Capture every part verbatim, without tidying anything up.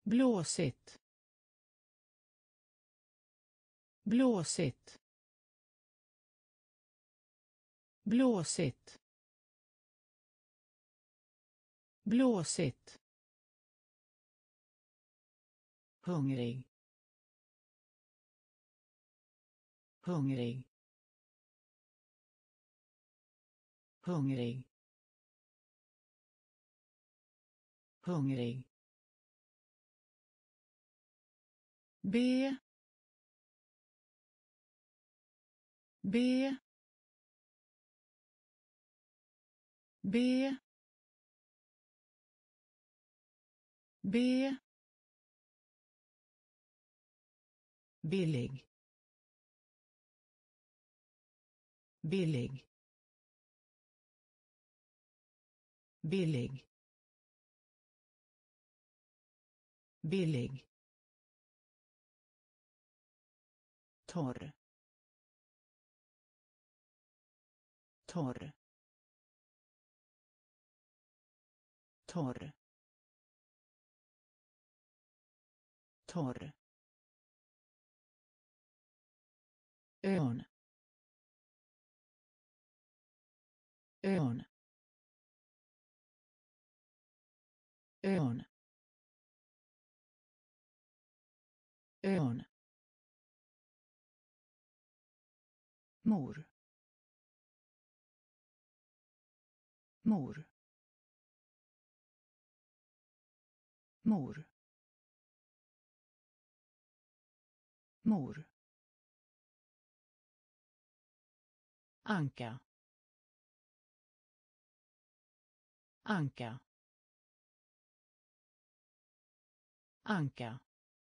blåsigt, blåsigt, blåsigt, blåsigt, hungrig, hungrig, hungrig, hungrig, be, be, be, be, billig, billig, billig, billig, torr, torr, torr, torr, ön, ön, ön, ön, mor, mor, mor, mor, anka, anka, anka,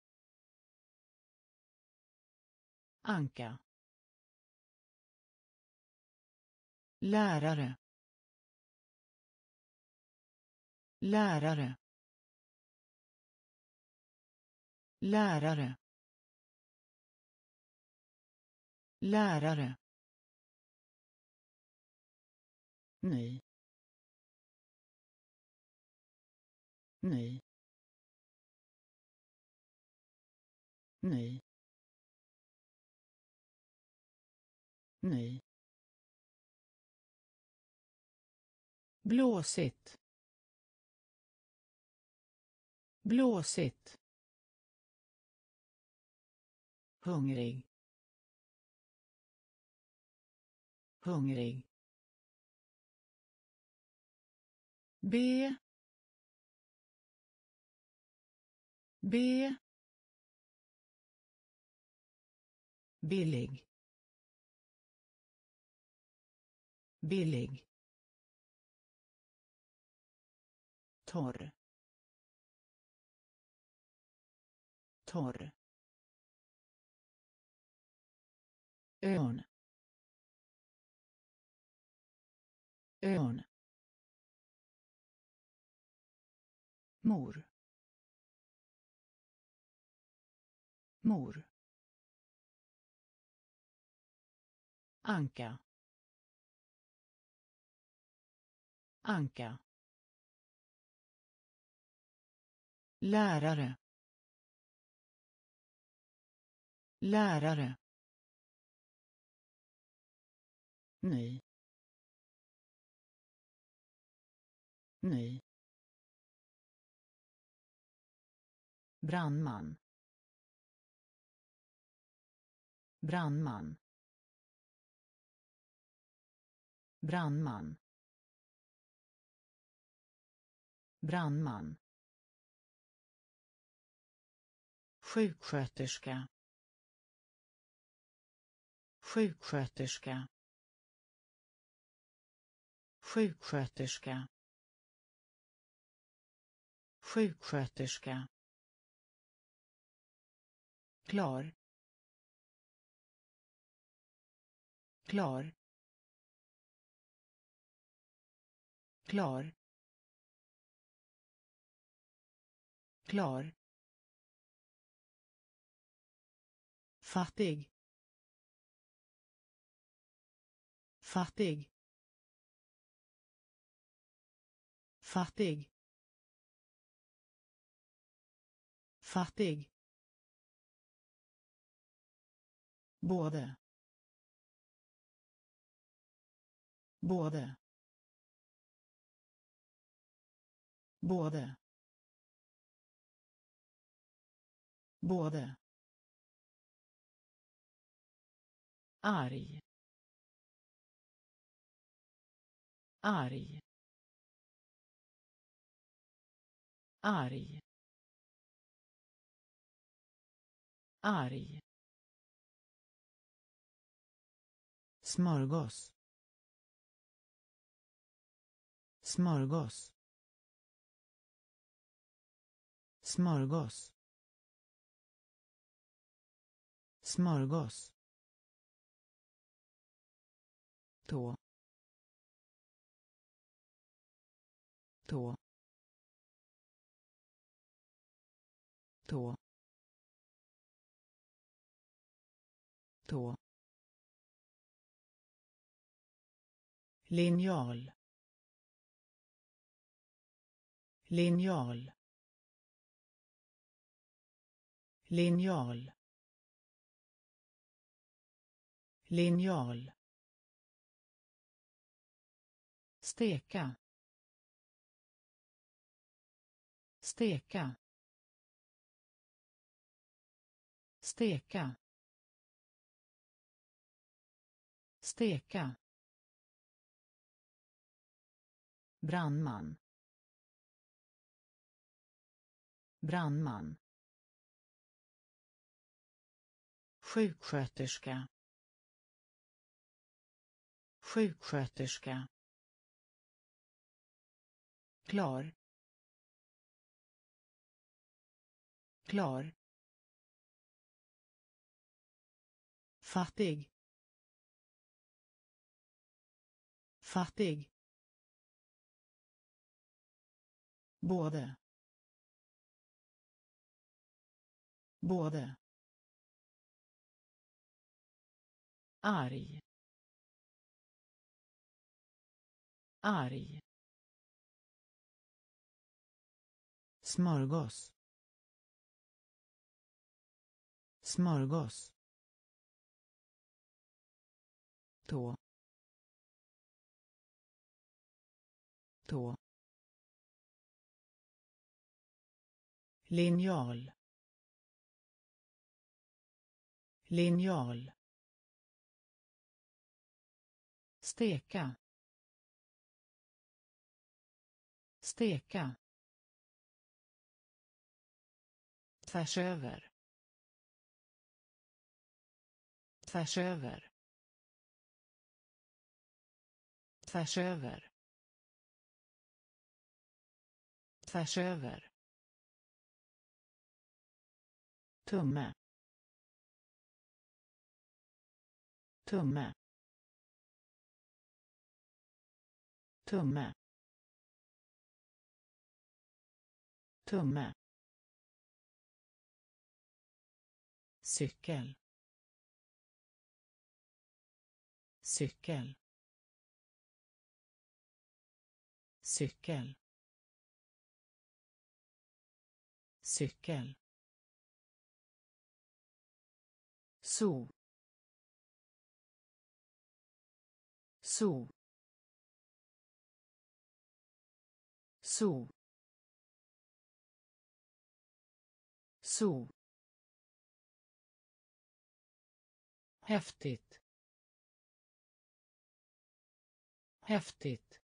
anka, lärare, lärare, lärare, lärare, ny, ny, ny, ny, blåsigt, blåsigt, hungrig, hungrig, be, be, billig, billig, torr, torr, ön, ön, mor, mor, anka, anka, lärare, lärare, ny, ny, brandman, brandman, brandman, brandman, sjuksköterska, sjuksköterska, sjuksköterska, sjuksköterska, klar, klar, klar, klar, fattig, fattig, fattig, fattig, både, både, både, både, arg, arg, arg, arg, smörgås, smörgås, smörgås, smörgås, tå, tå, tå, tå, linjal, linjal, linjal, linjal, steka, steka, steka, steka, brandman, brandman, sjuksköterska, sjuksköterska, klar, klar, fattig, fattig, både, både, arg, arg, smörgås, smörgås, tå, tå, linjal, linjal, steka, steka, tvärs över, tvärs över, tvärs över, tvärs över, tumme, tumme, tumme, tumme, cykel, cykel, cykel, cykel, so, so, so, so, häftigt, häftigt,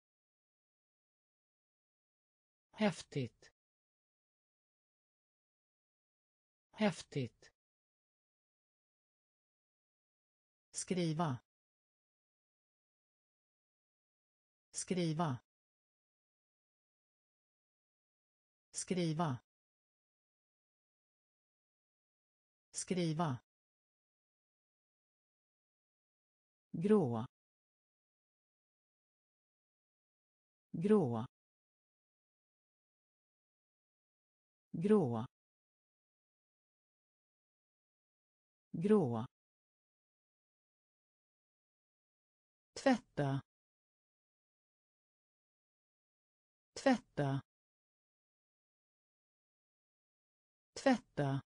häftigt, häftigt, skriva, skriva, skriva, skriva, grå, grå, grå, grå, tvätta, tvätta, tvätta,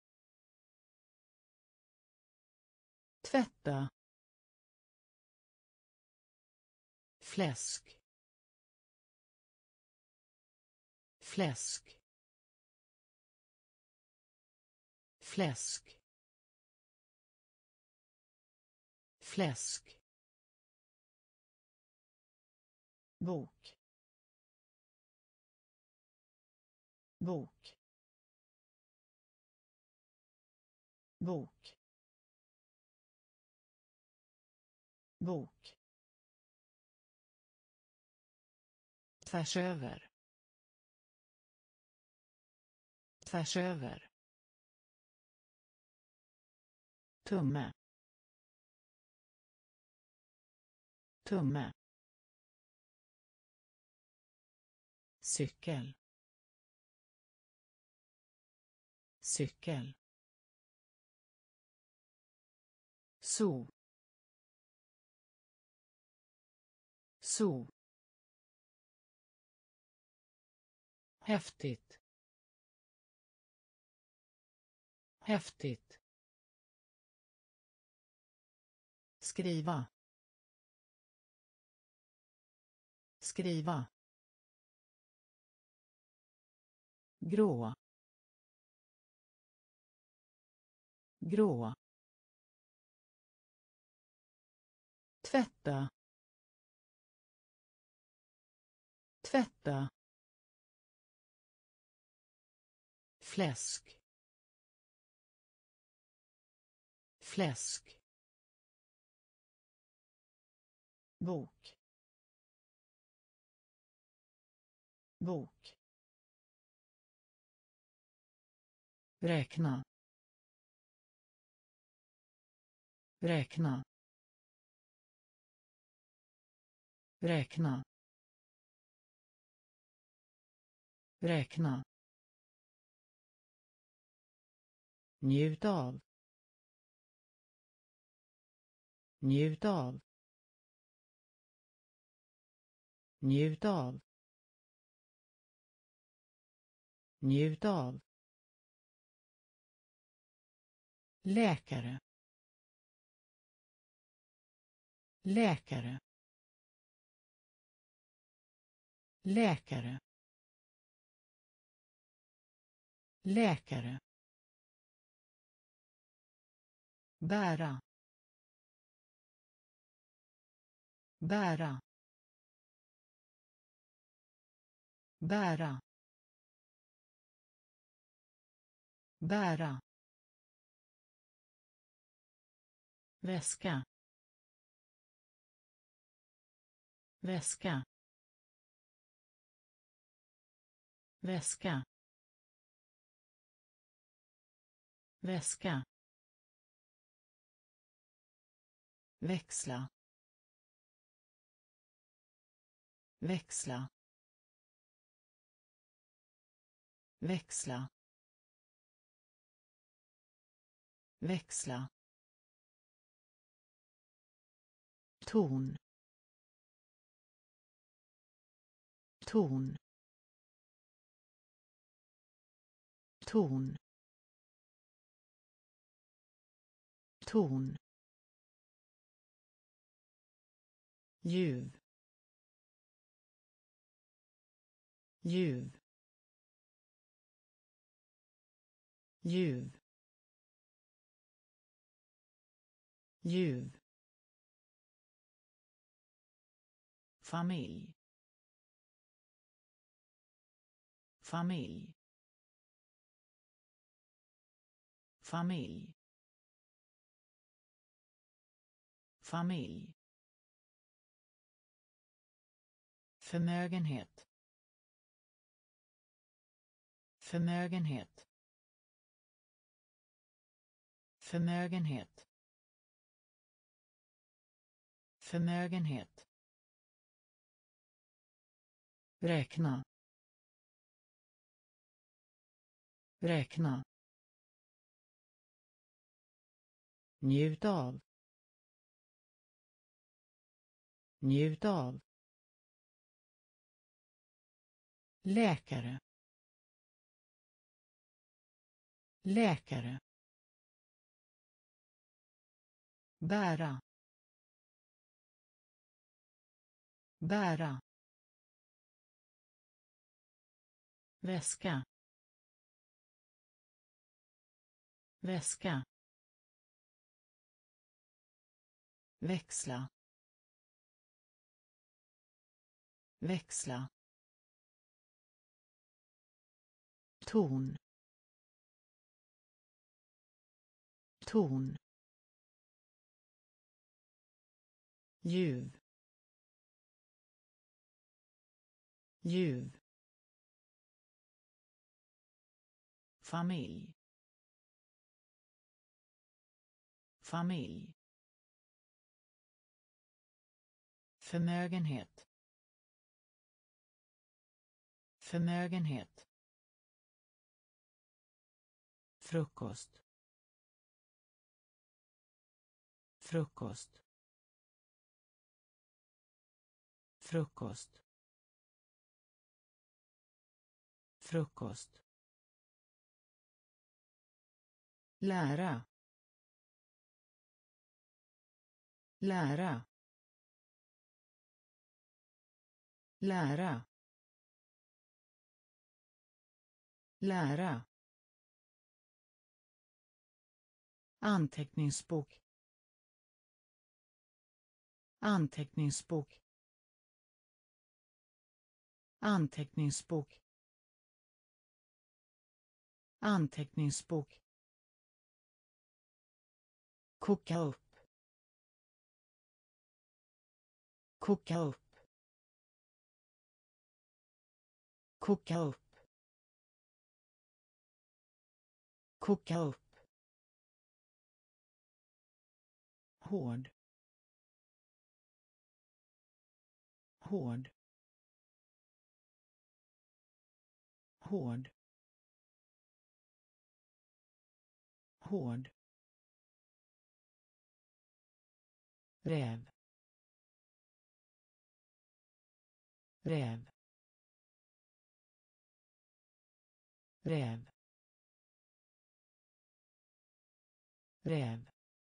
tvätta, fläsk, fläsk, fläsk, fläsk, bok, bok, bok, bok, tvärs över, tvärs över, tumme, tumme, cykel, cykel, so, so, häftigt, häftigt, skriva, skriva, grå, grå, tvätta, tvätta, fläsk, fläsk, bok, bok, räkna, räkna, räkna, räkna, njut av, njut av, njut av, njut av, läkare, läkare, läkare, läkare, bära, bära, bära, bära, väska, väska, väska, väska, växla, växla, växla, växla, ton, ton, ton, ton, ljuv, ljuv, ljuv, ljuv, familj, familj, familj, familj, förmögenhet, förmögenhet, förmögenhet, förmögenhet, räkna, räkna, njut av, njut av, läkare, läkare, bära, bära, väska, väska, växla, växla, ton, ton, ljuv, ljuv, familj, familj, förmögenhet, förmögenhet, frukost, frukost, frukost, frukost, lära, lära, lära, lära, anteckningsbok, anteckningsbok, anteckningsbok, anteckningsbok, koka upp, koka upp, koka upp, koka upp, hård, hård, hård, hård, räv, räv, räv, räv,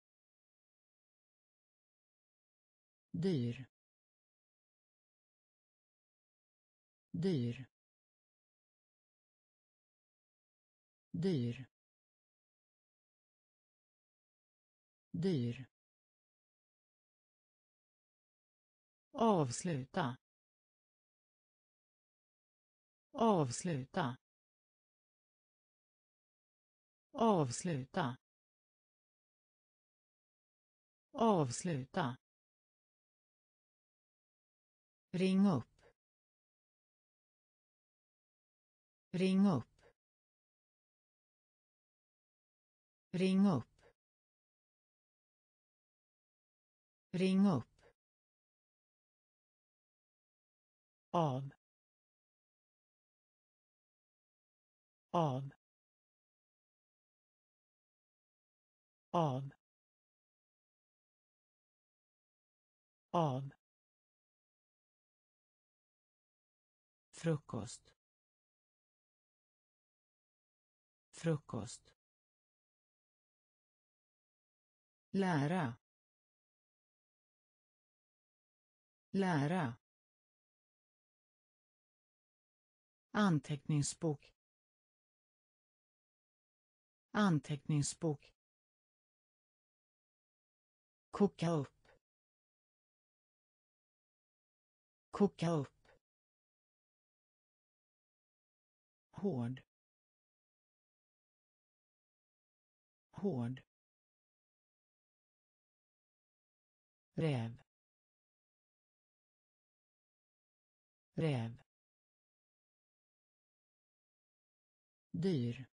dyr, dyr, dyr, dyr, avsluta, avsluta, avsluta, avsluta, ring upp, ring upp, ring upp, ring upp, av, av, av, av, frukost, frukost, lära, lära, anteckningsbok, anteckningsbok, koka upp, koka upp, hård, hård, räv, räv, dyr,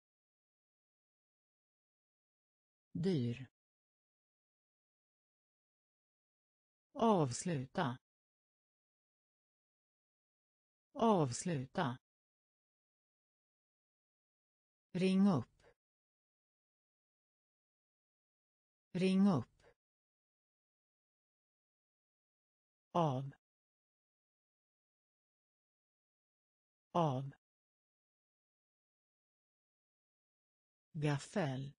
dyr, avsluta, avsluta, ring upp, ring upp, av, av, gaffel,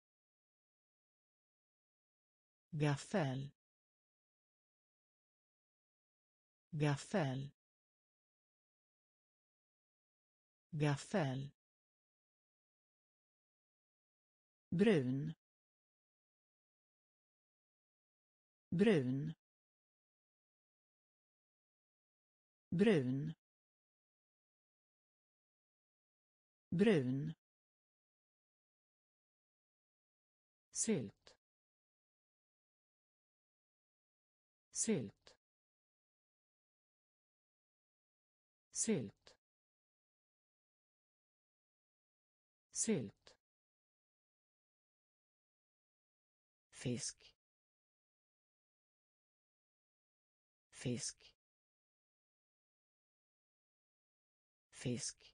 gaffel, gaffel, gaffel, brun, brun, brun, brun, sylt, sylt, sylt, sylt, fisk, fisk, fisk,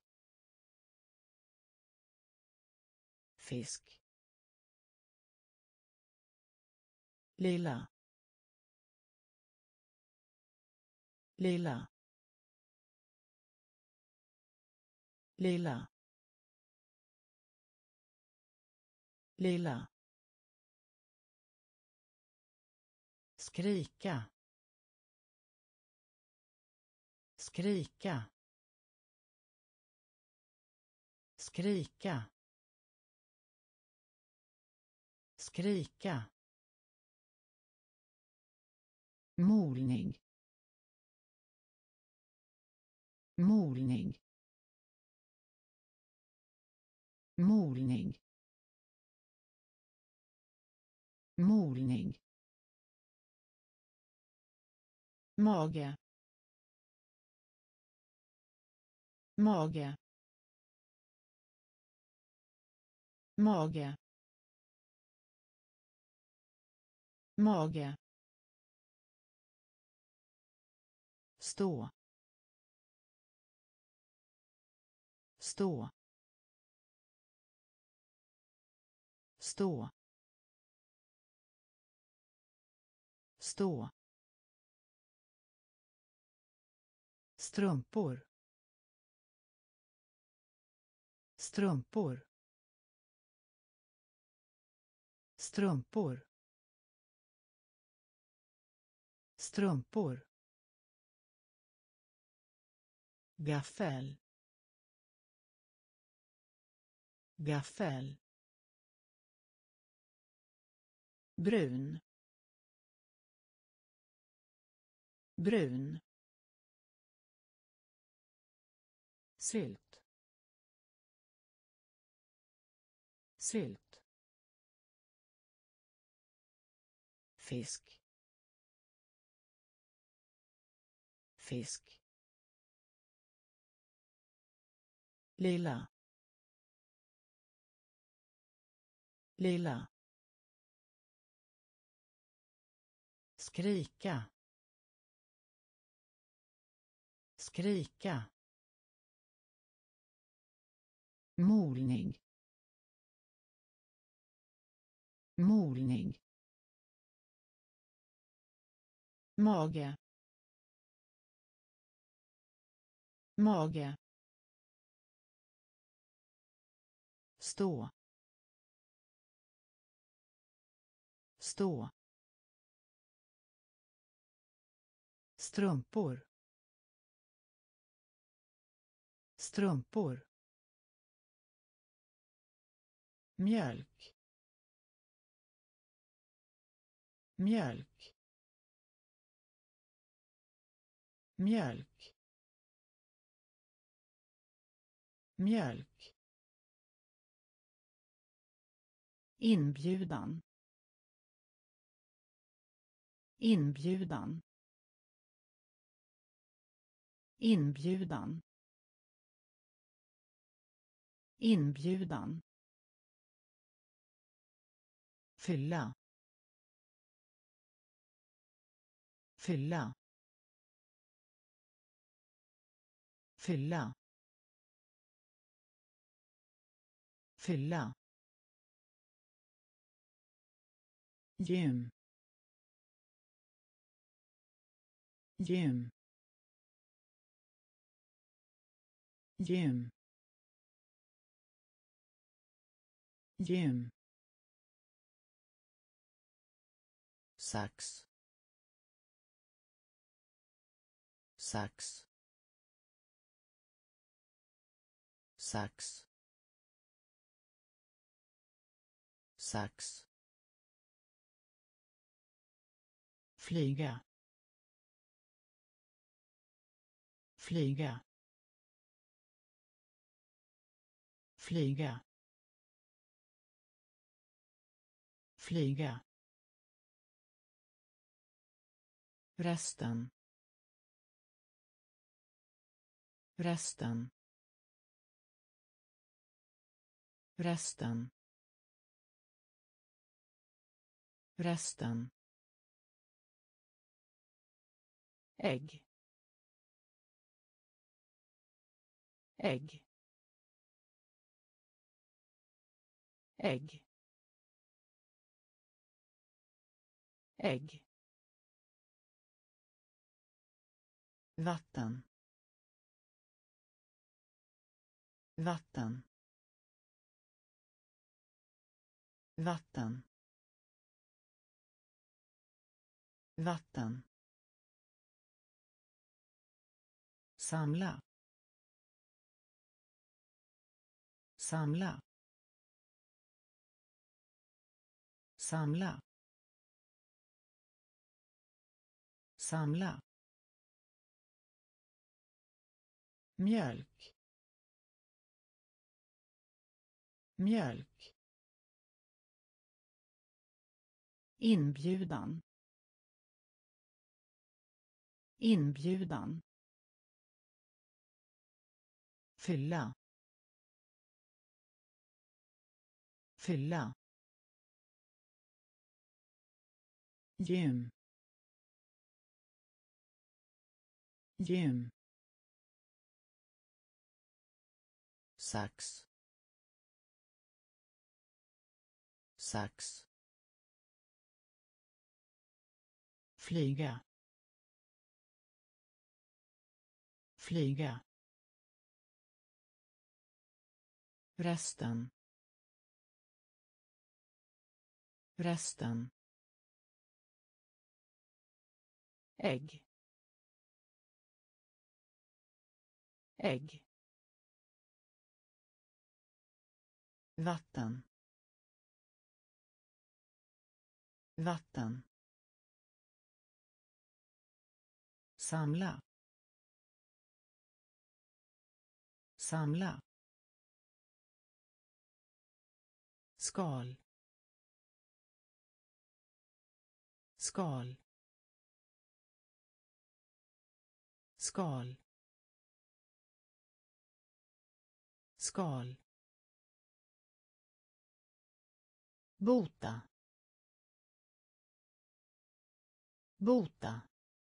fisk, lila, lila, lila, lila, skrika, skrika, skrika, skrika, molning, molning, molning, molning, mage, mage, mage, mage, stå, stå, stå, stå, strumpor, strumpor, strumpor, strumpor, gaffel, gaffel, brun, brun, sylt, sylt, fisk, fisk, lila, lila, skrika, skrika, molning, molning, mage, mage, stå, stå, strumpor, strumpor, mjölk, mjölk, mjölk, mjölk, inbjudan, inbjudan, inbjudan, inbjudan, fylla, fylla, fylla, fylla, gym, gym, gym, gym, sax, sax, sax, sax, flyga, flyga, flyga, flyga, resten, resten, resten, resten, ägg, ägg, ägg, ägg, vatten, vatten, vatten, vatten, samla, samla, samla, samla, mjölk, mjölk, inbjudan, inbjudan, fylla, fylla, gym, gym, sax, sax, flyga, flyga, resten, resten, ägg, ägg, vatten, vatten, samla, samla, skal, skal, skal, skal, bota, bota,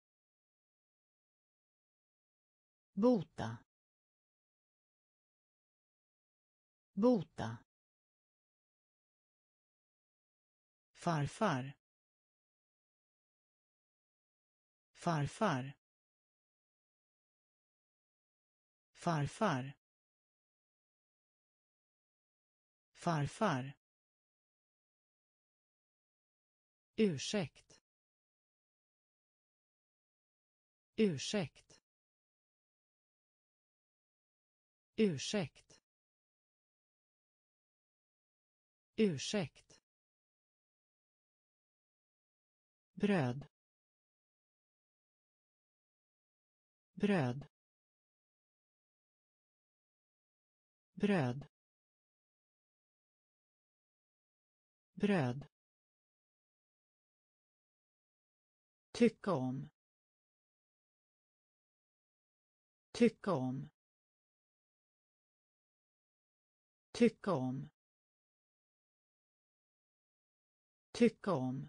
bota, bota, farfar, farfar, farfar, farfar, ursäkt, ursäkt, ursäkt, ursäkt, bröd, bröd, bröd, bröd, tycka om, tycka om, tycka om, tycka om,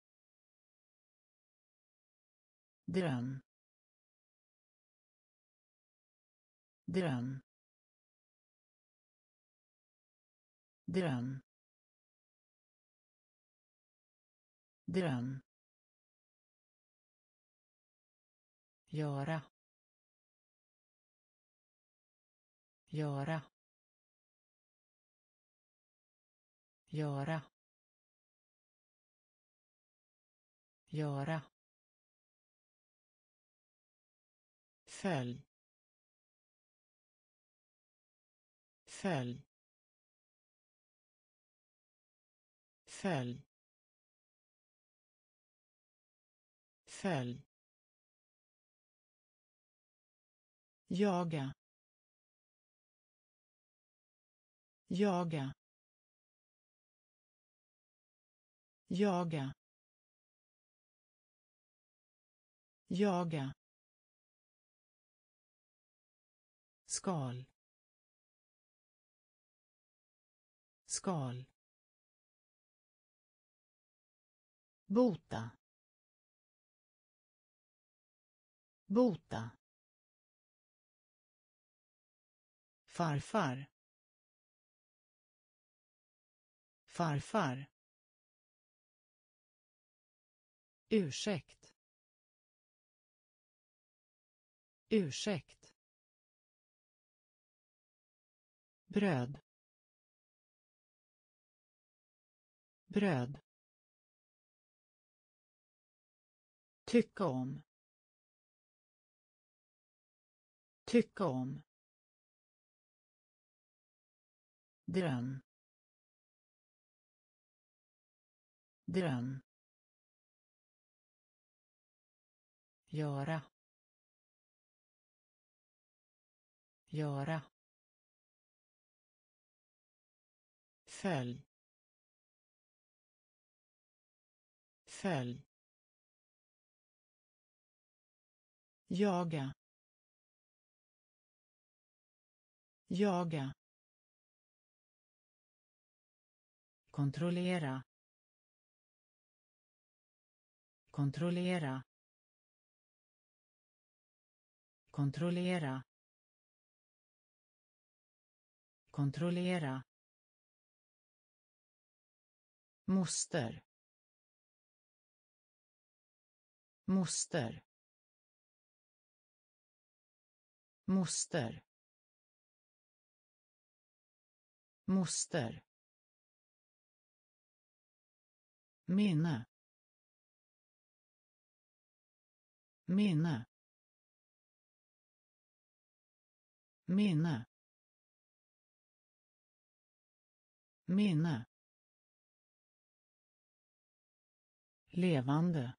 dröm, dröm, dröm, dröm, göra, göra, göra, göra, följ, följ, följ, följ, jaga, jaga, jaga, jaga, skal, skal, bota, bota, farfar, farfar, ursäkt, ursäkt, bröd, bröd, tycka om, tycka om, dröm, dröm, göra, göra, följ, följ, jaga, jaga, kontrollera, kontrollera, kontrollera, kontrollera, moster, moster, moster, moster, minne, minne, minne, minne, levande,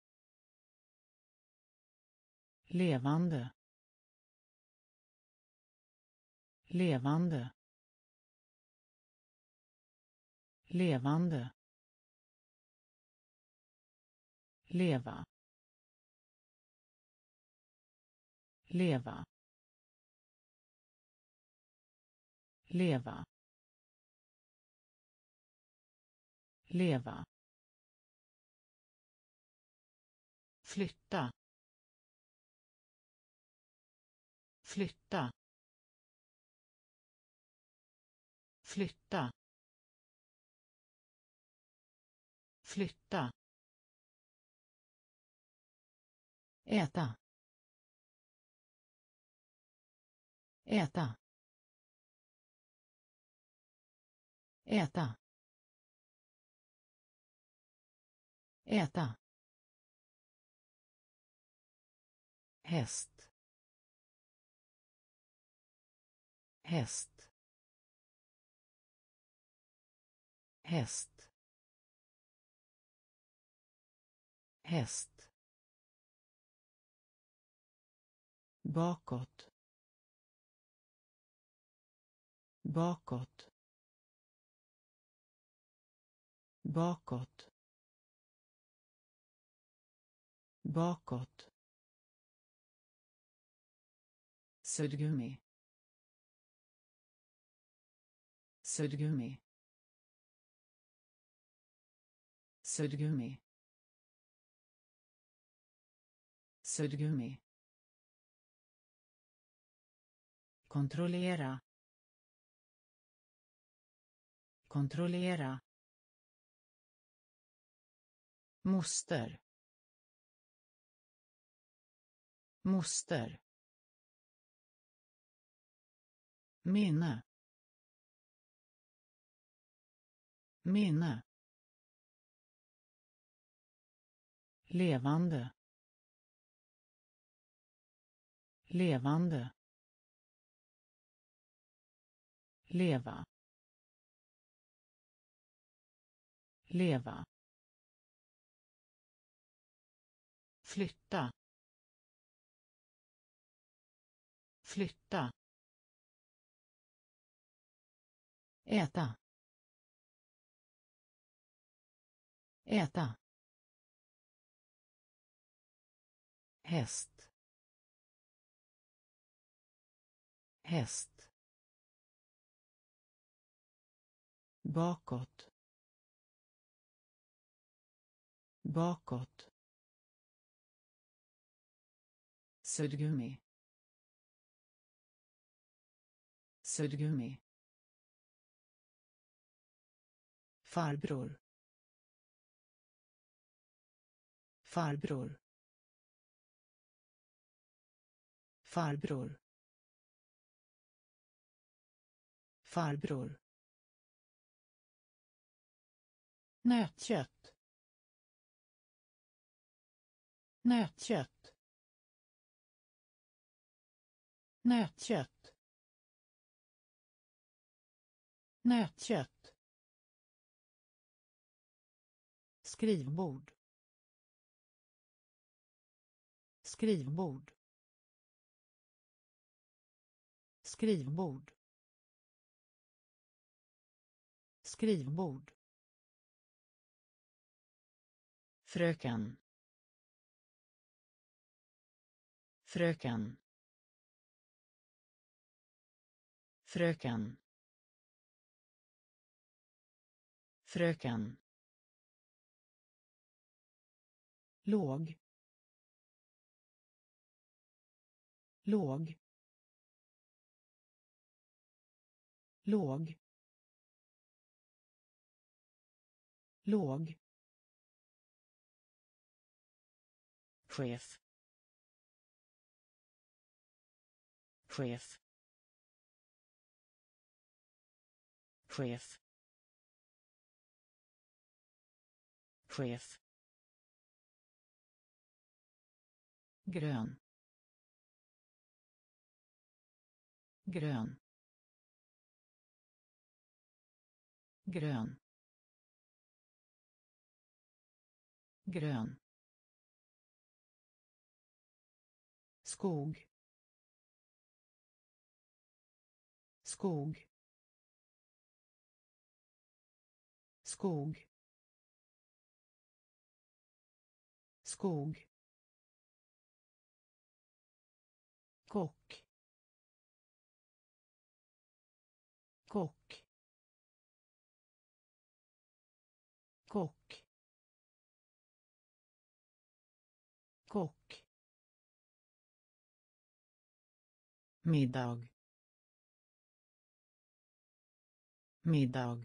levande, levande, levande, leva, leva, leva, leva, flytta, flytta, flytta, flytta, äta, äta, äta, äta, häst, häst, häst, häst, bakåt, bakåt, bakåt, bakåt, suddgummi, suddgummi, suddgummi, suddgummi, kontrollera, kontrollera, moster, moster, minne, minne, levande, levande, leva, leva, flytta, flytta, äta, äta, häst, häst, bakåt, bakåt, suddgummi, suddgummi, farbror, farbror, farbror, farbror, nötkött, nötkött, nötkött, nötkött, skrivbord, skrivbord, skrivbord, skrivbord, fröken, fröken, fröken, fröken, låg, låg, låg, låg, chef, chef, chef, chef, grön, grön, grön, grön, skog, skog, skog, skog, kock, kock, kock, kock, middag, middag,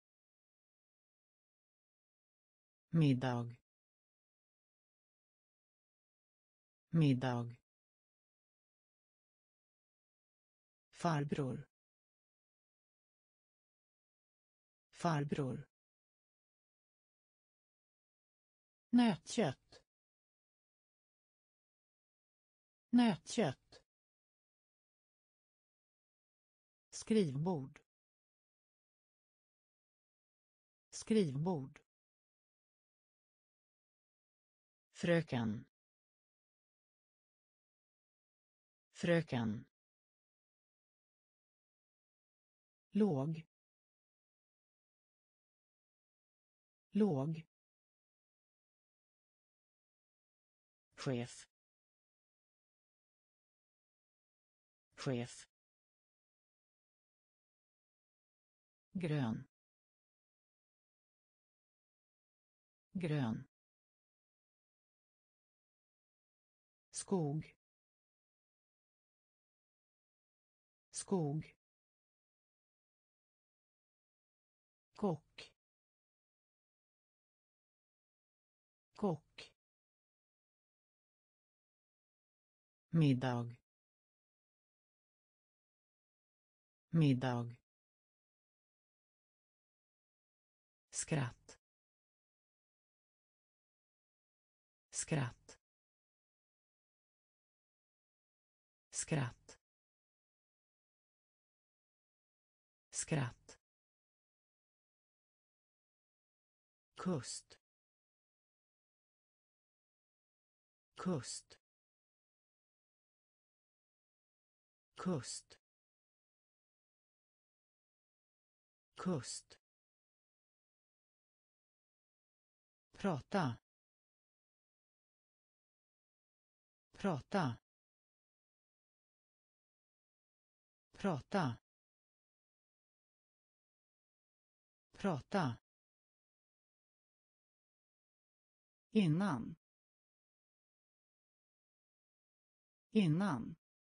middag, middag, farbror, farbror, nötkött, nötkött, skrivbord, skrivbord, fröken, fröken, låg, låg, chef, chef, grön, grön, skog, skog, kock, kock, middag, middag, skratt, skratt, skratt, skratt, kust, kust, kust, kust, prata, prata, prata, prata, innan, innan,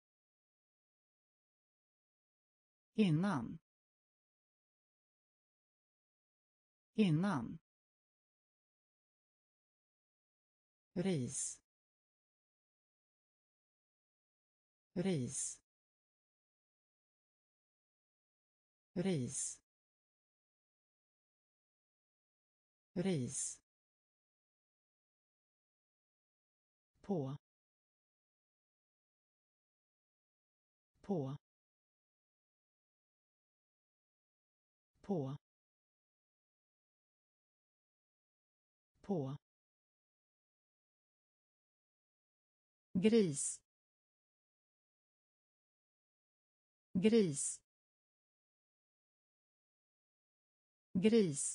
innan, innan, ris, ris, ris, ris, på, på, på, på, gris, gris, gris,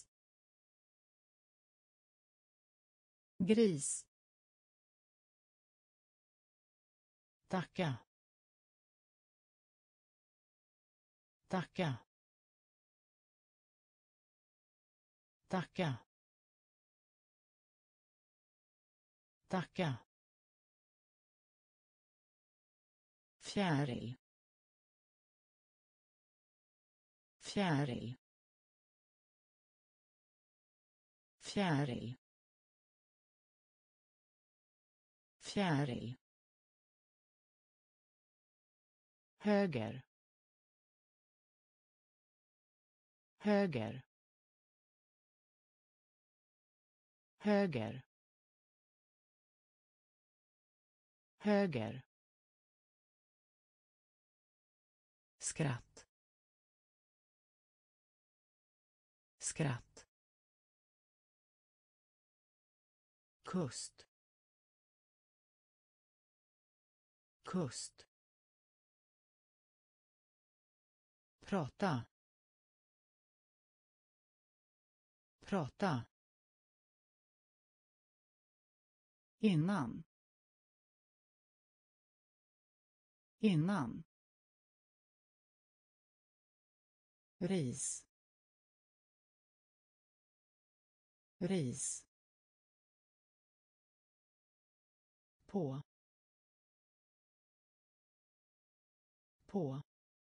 gris, tacka, tacka, tacka, tacka, fjäril, fjäril, fjäril, fjäril, höger, höger, höger, höger, skratt, skratt, kust, kust, prata, prata, innan, innan, ris, ris, på, på,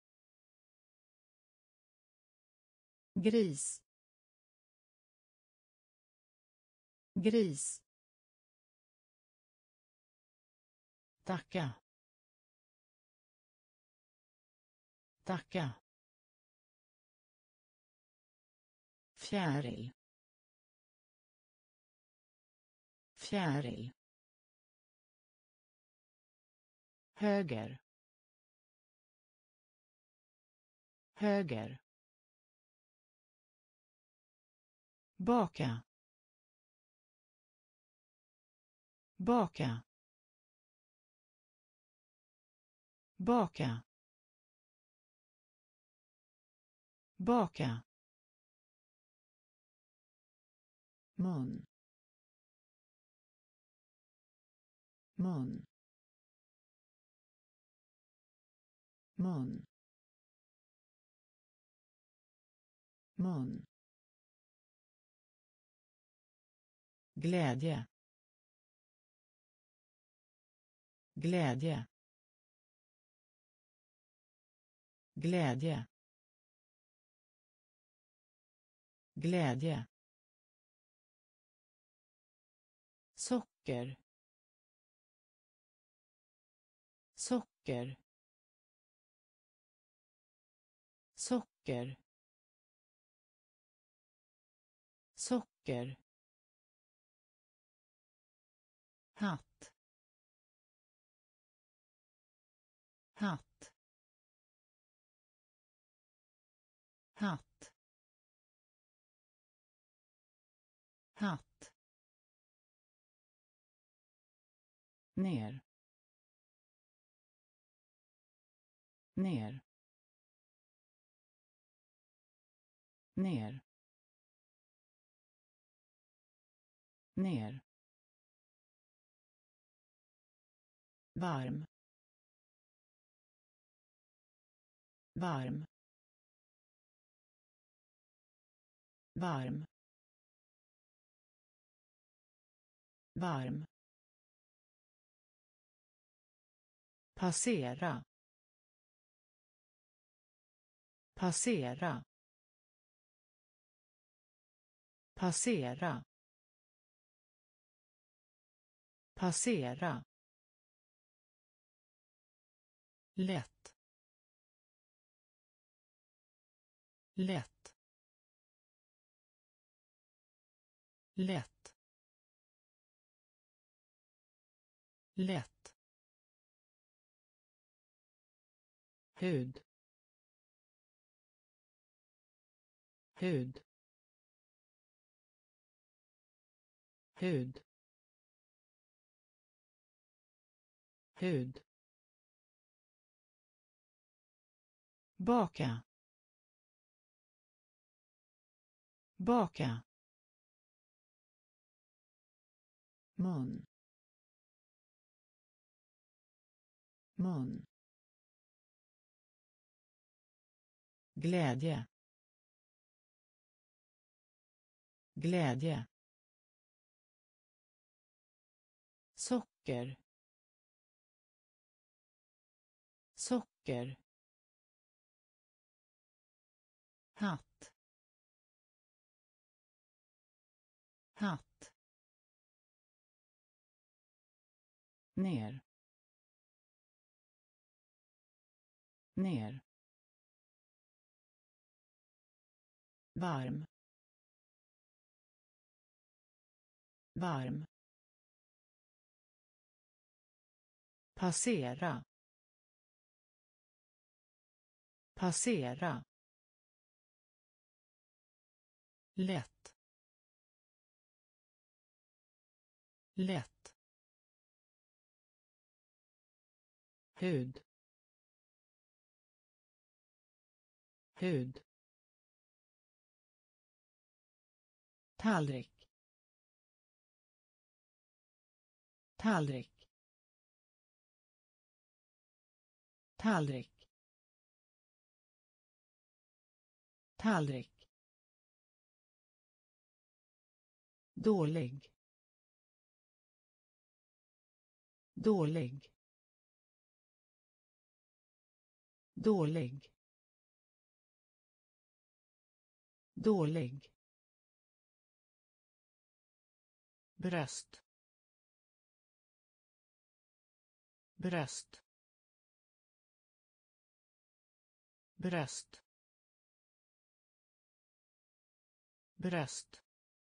gris, gris, tacka, tacka, fjäril, fjäril, höger, höger, baka, baka, baka, baka, mun, mun, mun, mun, glädje, glädje, glädje, glädje, socker, socker, socker, socker, hatt, hatt, hatt, hatt, ner, ner, ner, ner, varm, varm, varm, varm, passera, passera, passera, passera, lätt, lätt, lätt, lätt, hud, hud, hud, hud, baka, baka, mun, mun, glädje, glädje, socker, socker, hatt, hatt, ner, ner, varm, varm, passera, passera, lätt, lätt, hud, hud, tallrik, tallrik, tallrik, tallrik, dålig, dålig, dålig, dålig, bröst, bröst, bröst, bröst,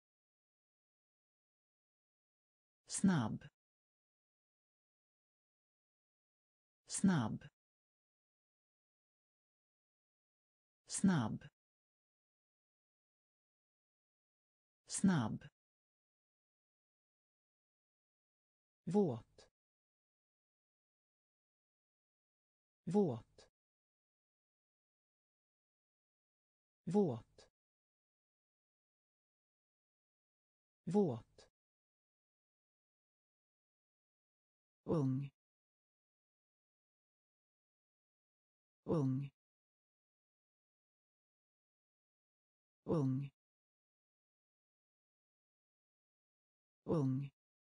snabb, snabb, snabb, snabb, våt, våt, våt, våt, ung, ung, ung, ung,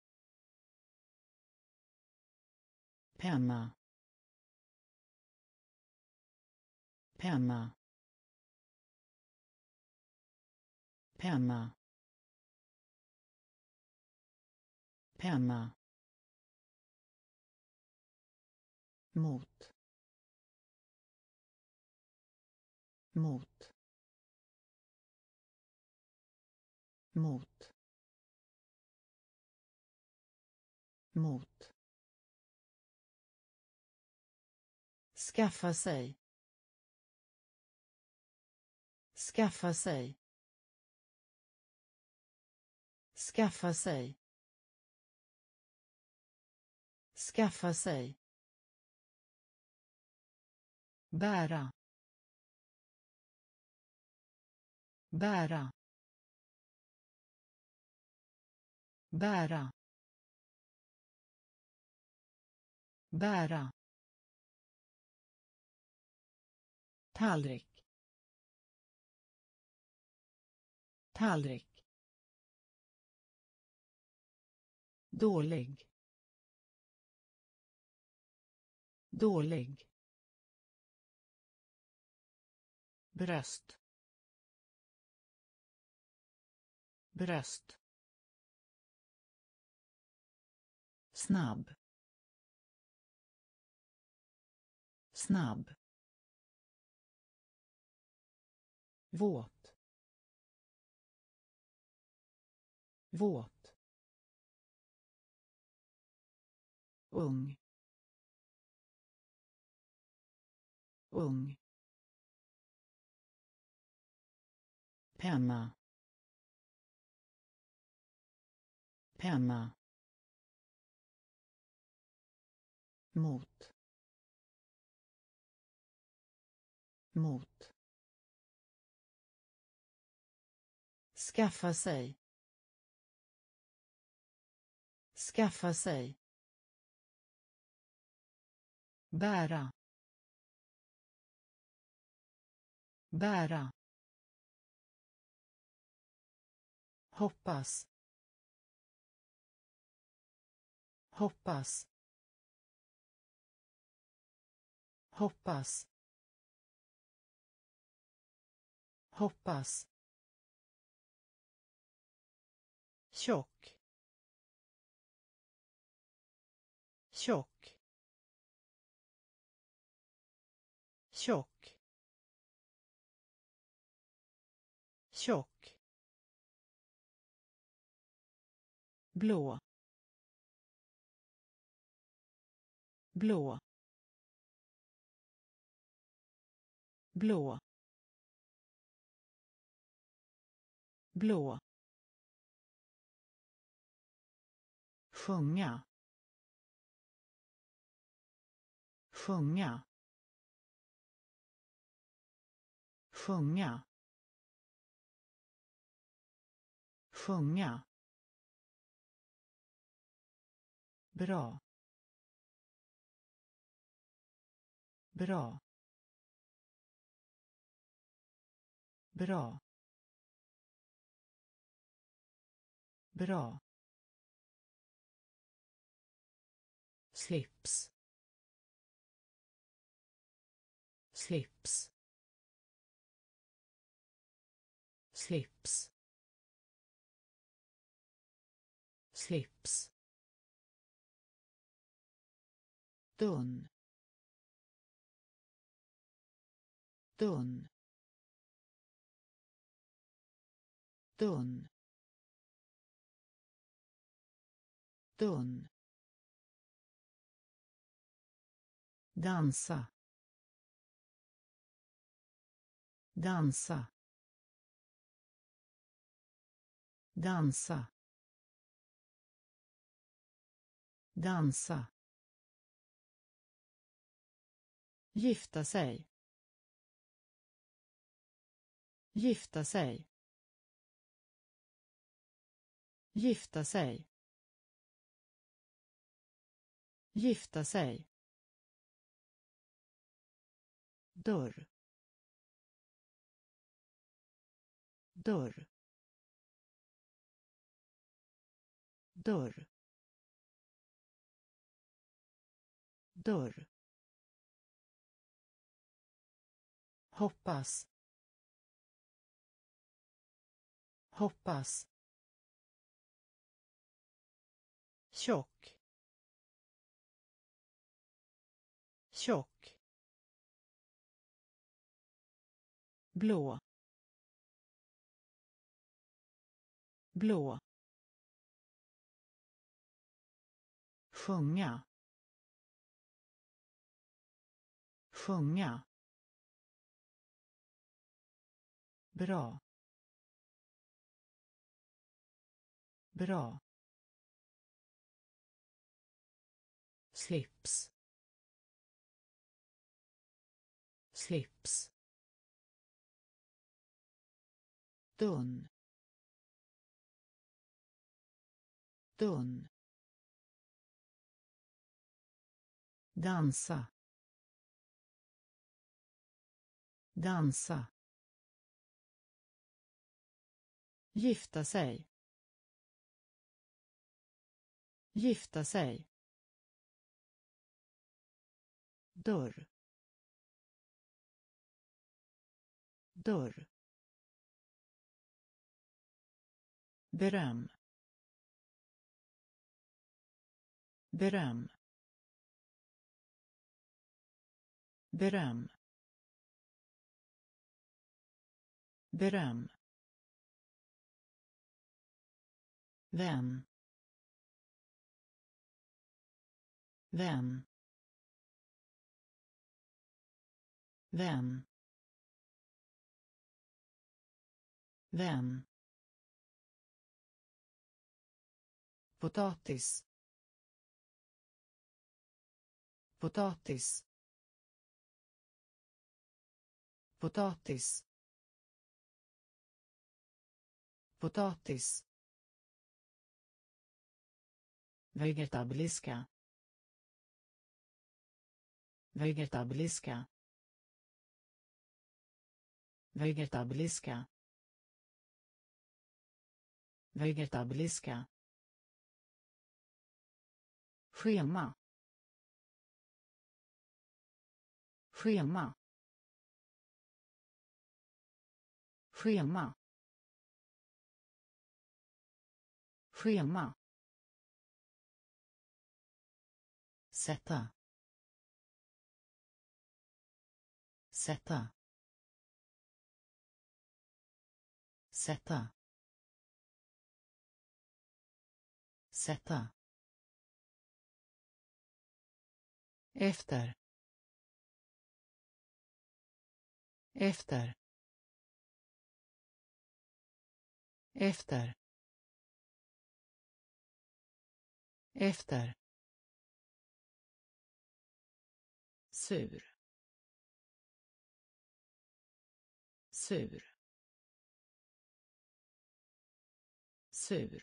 penna, penna, penna, penna, mot, mot, mot mot skaffa sig skaffa sig skaffa sig skaffa sig bära bära bära bära tallrik tallrik dålig dålig bröst bröst snabb snabb våt våt ung ung penna penna mot mot skaffa sig skaffa sig bära bära hoppas hoppas hoppas hoppas tjock tjock tjock tjock blå blå blå blå sjunga sjunga sjunga sjunga bra bra bra bra slips slips slips slips tunn tunn tunn tunn dansa dansa dansa dansa gifta sig gifta sig gifta sig gifta sig dörr dörr dörr dörr hoppas hoppas tjock tjock blå blå, sjunga, sjunga, bra, bra, slips, slips, tunn, tunn, dansa, dansa, gifta sig, gifta sig, dörr, dörr, beröm, beröm, beröm, beröm, vän, vän, vän, vän, potatis, potatis, potatis, potatis, vegetabiliska, vegetabiliska, vegetabiliska, vegetabiliska, schema, schema, schema, schema, sätta, sätta, sätta, sätta, efter, efter, efter, efter, sur, sur, sur,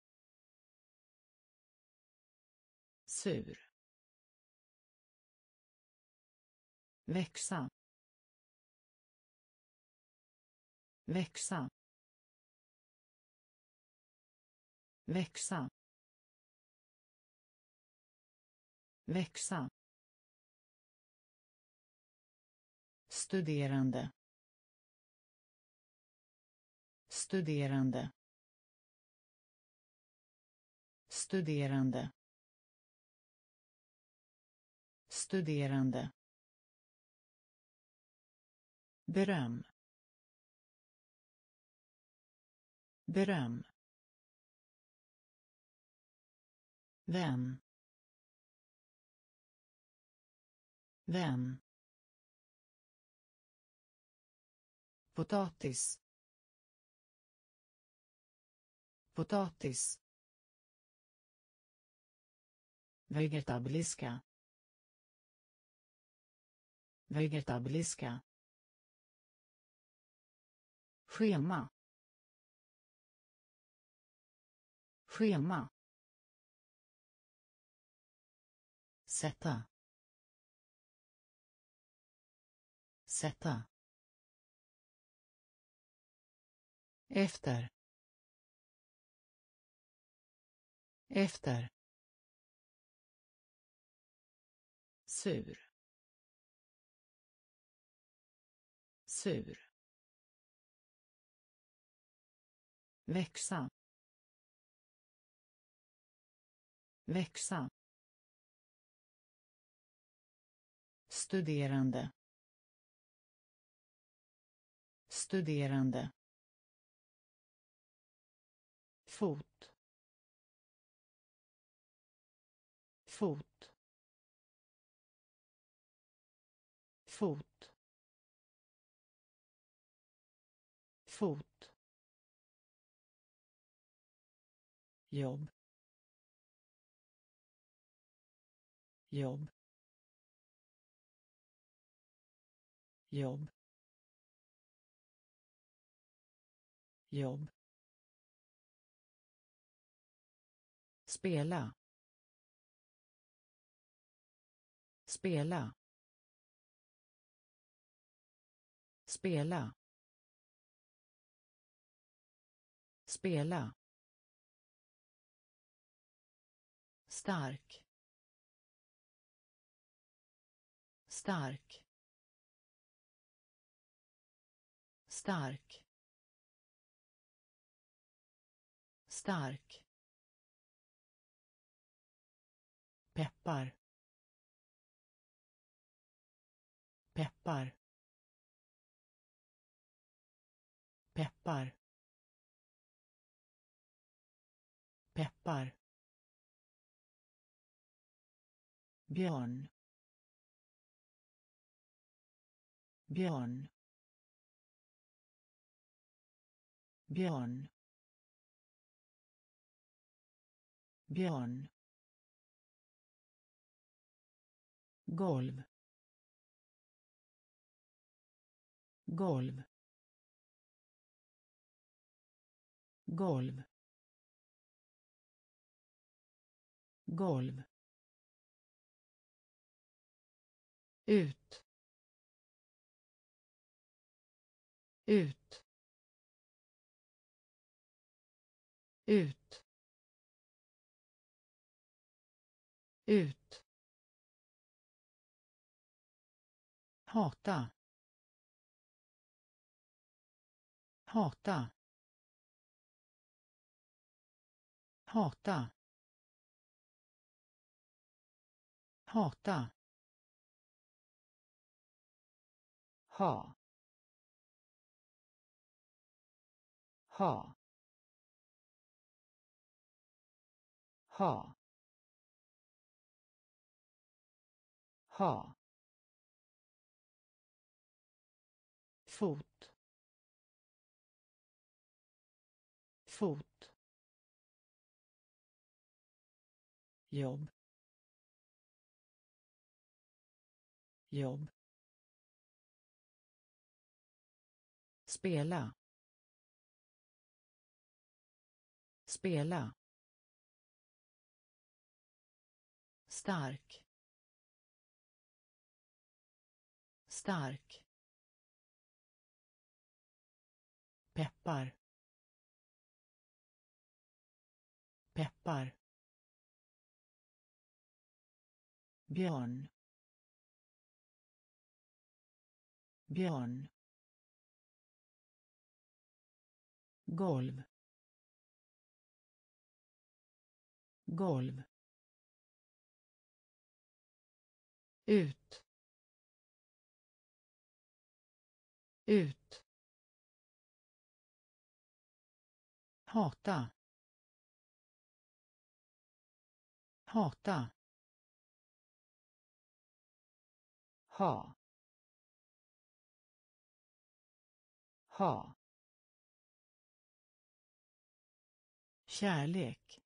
sur, växa, växa, växa, växa, studerande, studerande, studerande, studerande, beröm, beröm, vän, vän, potatis, potatis, vegetabiliska, vegetabiliska, schema, schema, sätta, sätta, efter, efter, sur, sur, växa, växa, studerande, studerande, fot fot fot fot jobb jobb jobb jobb spela spela spela spela stark stark stark stark peppar peppar peppar peppar björn björn björn björn golv golv golv golv ut ut ut ut hata hata hata hata ha ha ha ha fot fot jobb jobb spela spela stark stark peppar peppar björn björn golv golv ut ut hata hata ha ha kärlek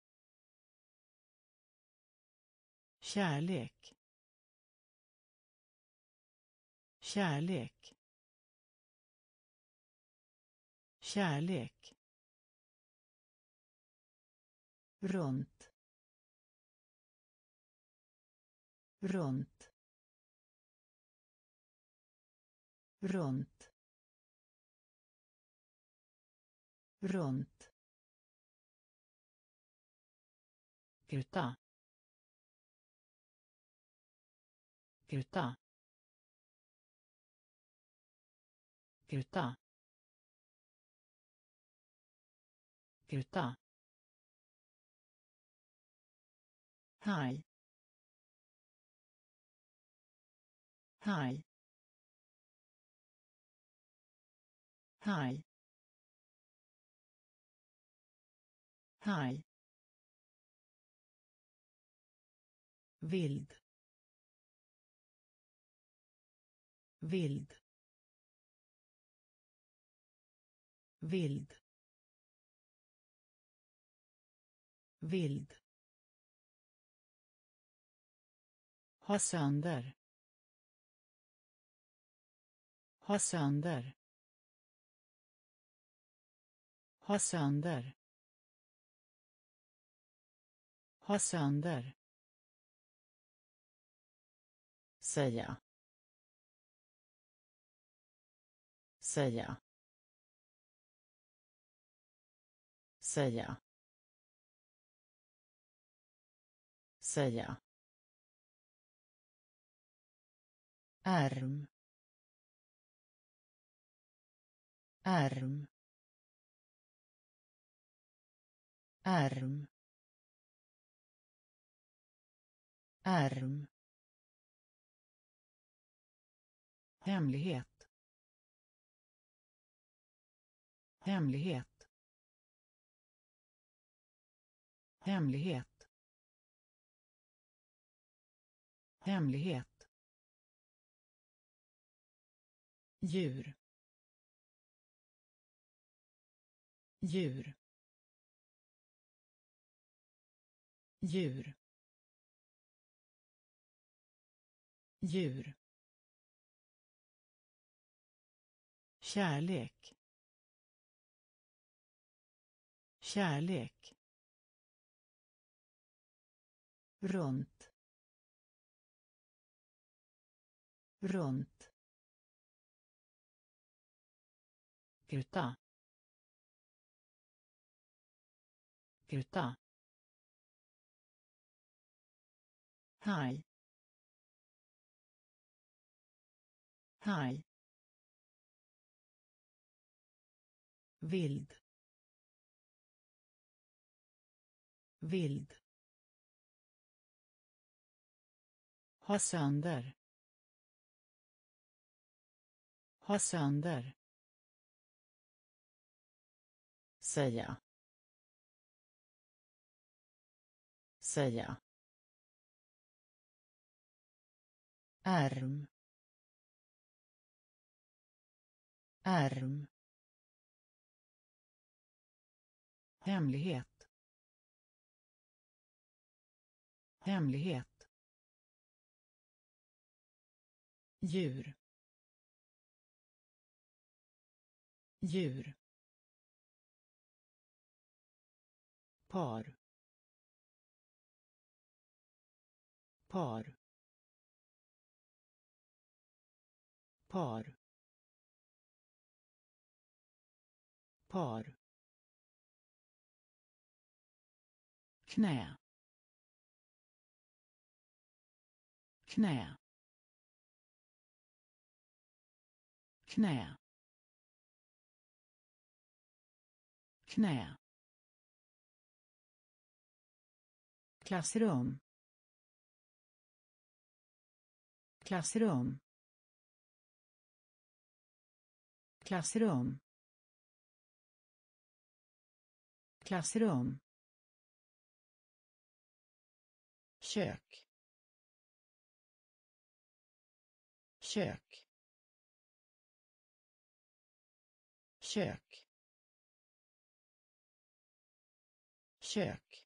kärlek kärlek kärlek runt runt runt runt Gruta. Gruta. Gruta. Gruta. Haj. Haj. Haj. haj, vild, vild, vild, vild, ha sönder, ha sönder, ha sönder, ha sönder, säga, säga, säga, säga, ärm, ärm, ärm, ärm, hemlighet, hemlighet, hemlighet, hemlighet, djur, djur, djur, djur, kärlek, kärlek, runt, runt, gruta, gruta, haj, haj, vild, vild, ha sönder, ha sönder, säga, säga, ärm, ärm, hemlighet, hemlighet, djur, djur, par, par, par, par, knä, knä, knä, knä, klassrum, klassrum, klassrum, klassrum, kök, kök, kök, kök,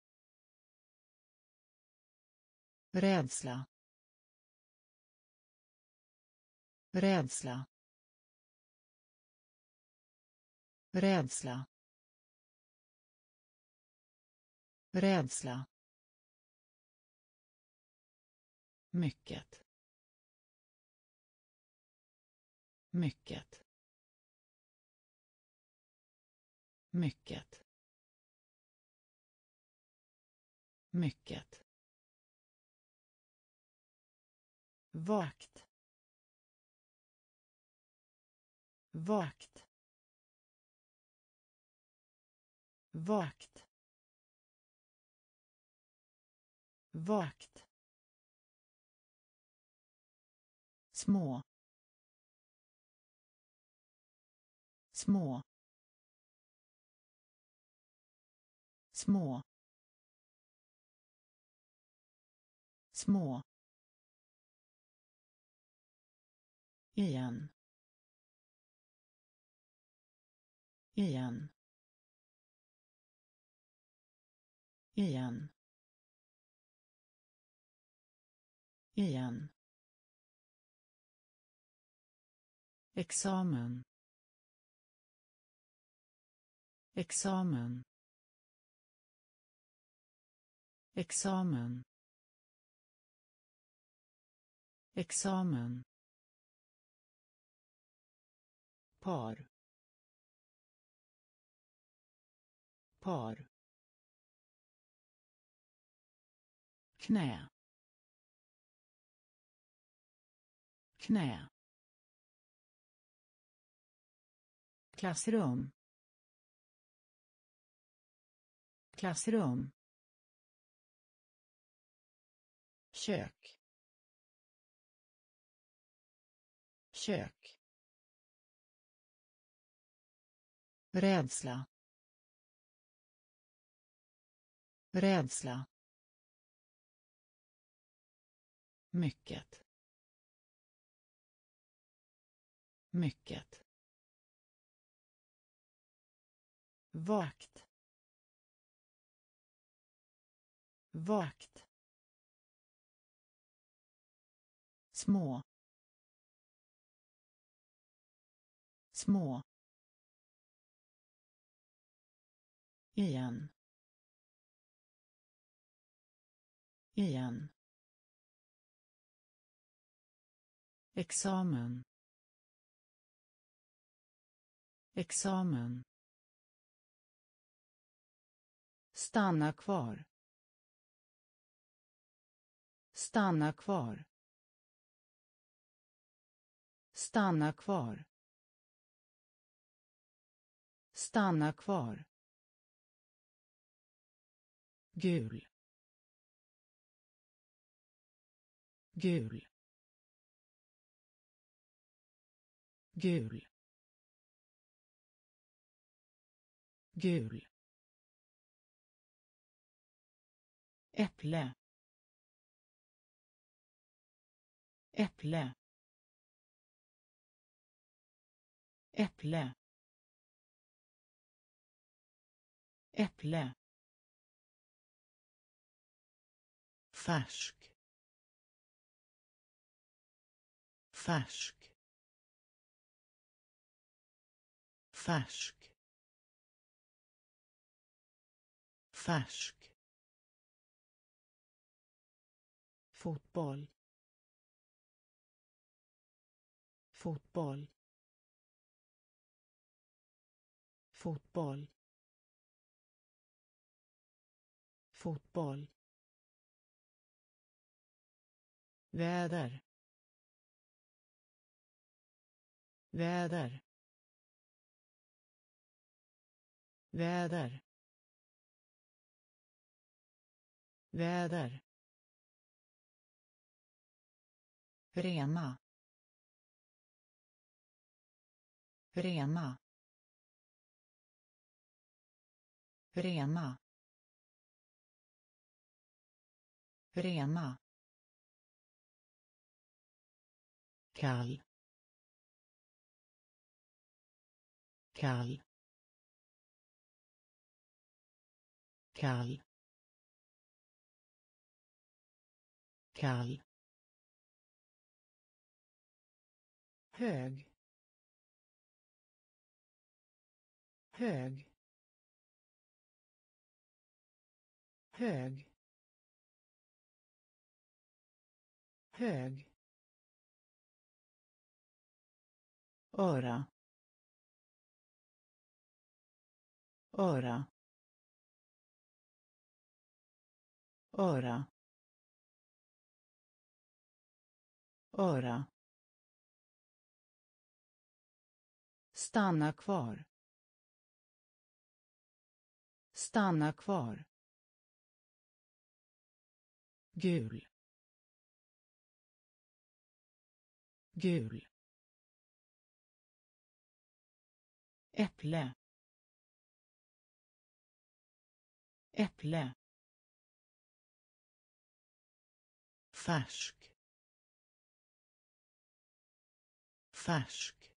rädsla, rädsla, rädsla, rädsla, mycket, mycket, mycket, mycket, vakt, vakt, vakt, vakt, små, små, små, små, igen, igen, igen, igen, examen, examen, examen, examen, par, par, knä, knä, klassrum, klassrum, kök, kök, rädsla, rädsla, mycket, mycket, vakt, vakt, små, små, igen, igen, examen, examen, stanna kvar, stanna kvar, stanna kvar, stanna kvar, gul, gul, gul, gul, äpple, äpple, äpple, äpple, färsk, färsk, färsk, färsk, fotboll, fotboll, fotboll, fotboll, väder, väder, väder, väder, rena, rena, rena, rena, kall, kall, kall, kall, hög, hög, hög, hög, öra, öra, öra, öra, stanna kvar, stanna kvar, gul, gul, äpple, äpple, färsk, färsk,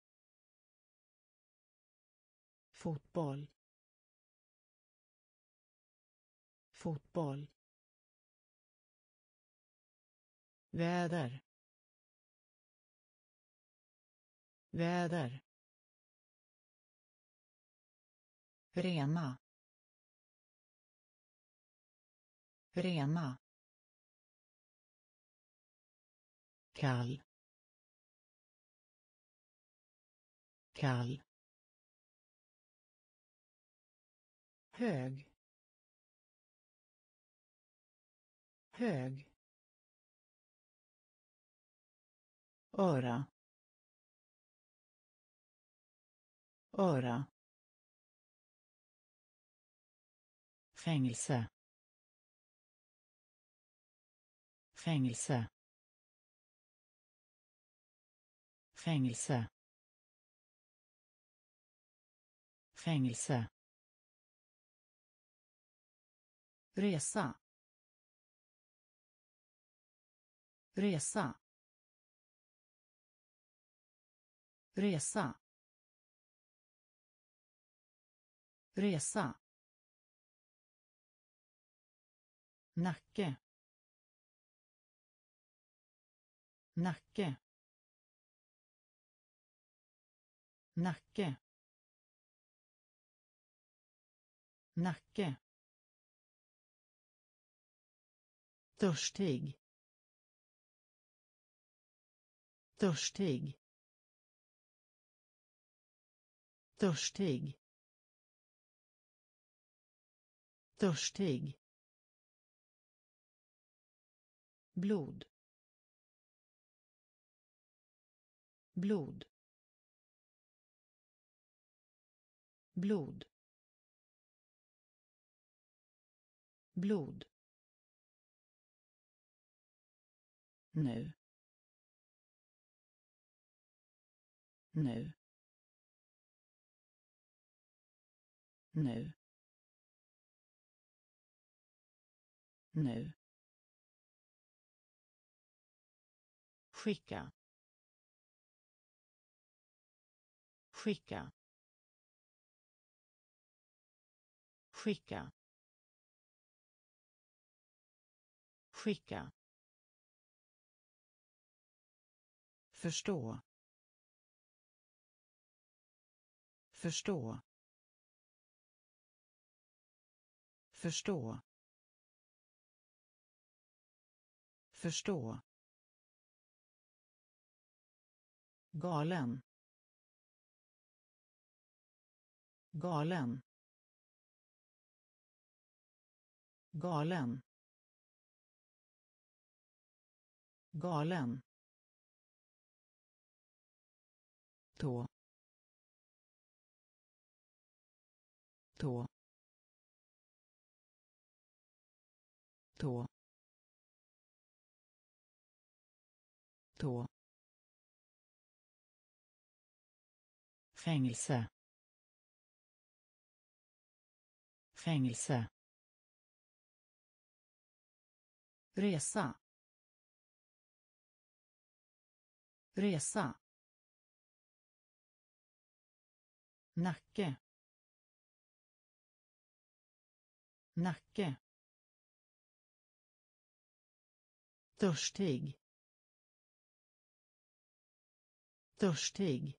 fotboll, fotboll, väder, väder, rena, rena, kall, kall, hög, hög, öra, öra, fängelse, fängelse, fängelse, fängelse, resa, resa, resa, resa, nacke, nacke, nacke, nacke, törstig, törstig, törstig, törstig, blod, blod, blod, blod, nu, nu, nu, nu, skicka, skicka, skicka, skicka, förstå, förstå, förstå, förstå, galen, galen, galen, galen, tå, tå, tå, tå, fängelse, fängelse, resa, resa, nacke, nacke, törstig, törstig,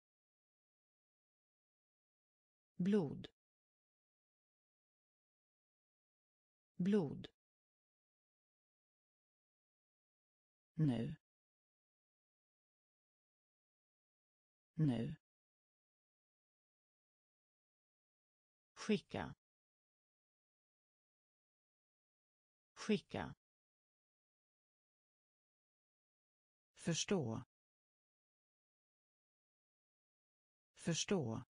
blod, blod, nu, nu, skicka, skicka, förstå, förstå,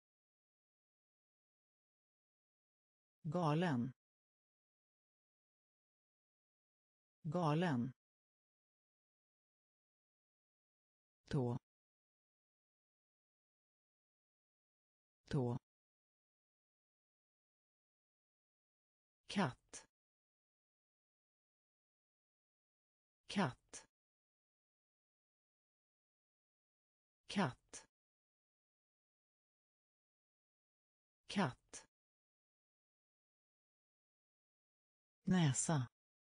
galen, galen, tå, tå, katt, katt, katt, katt, näsa,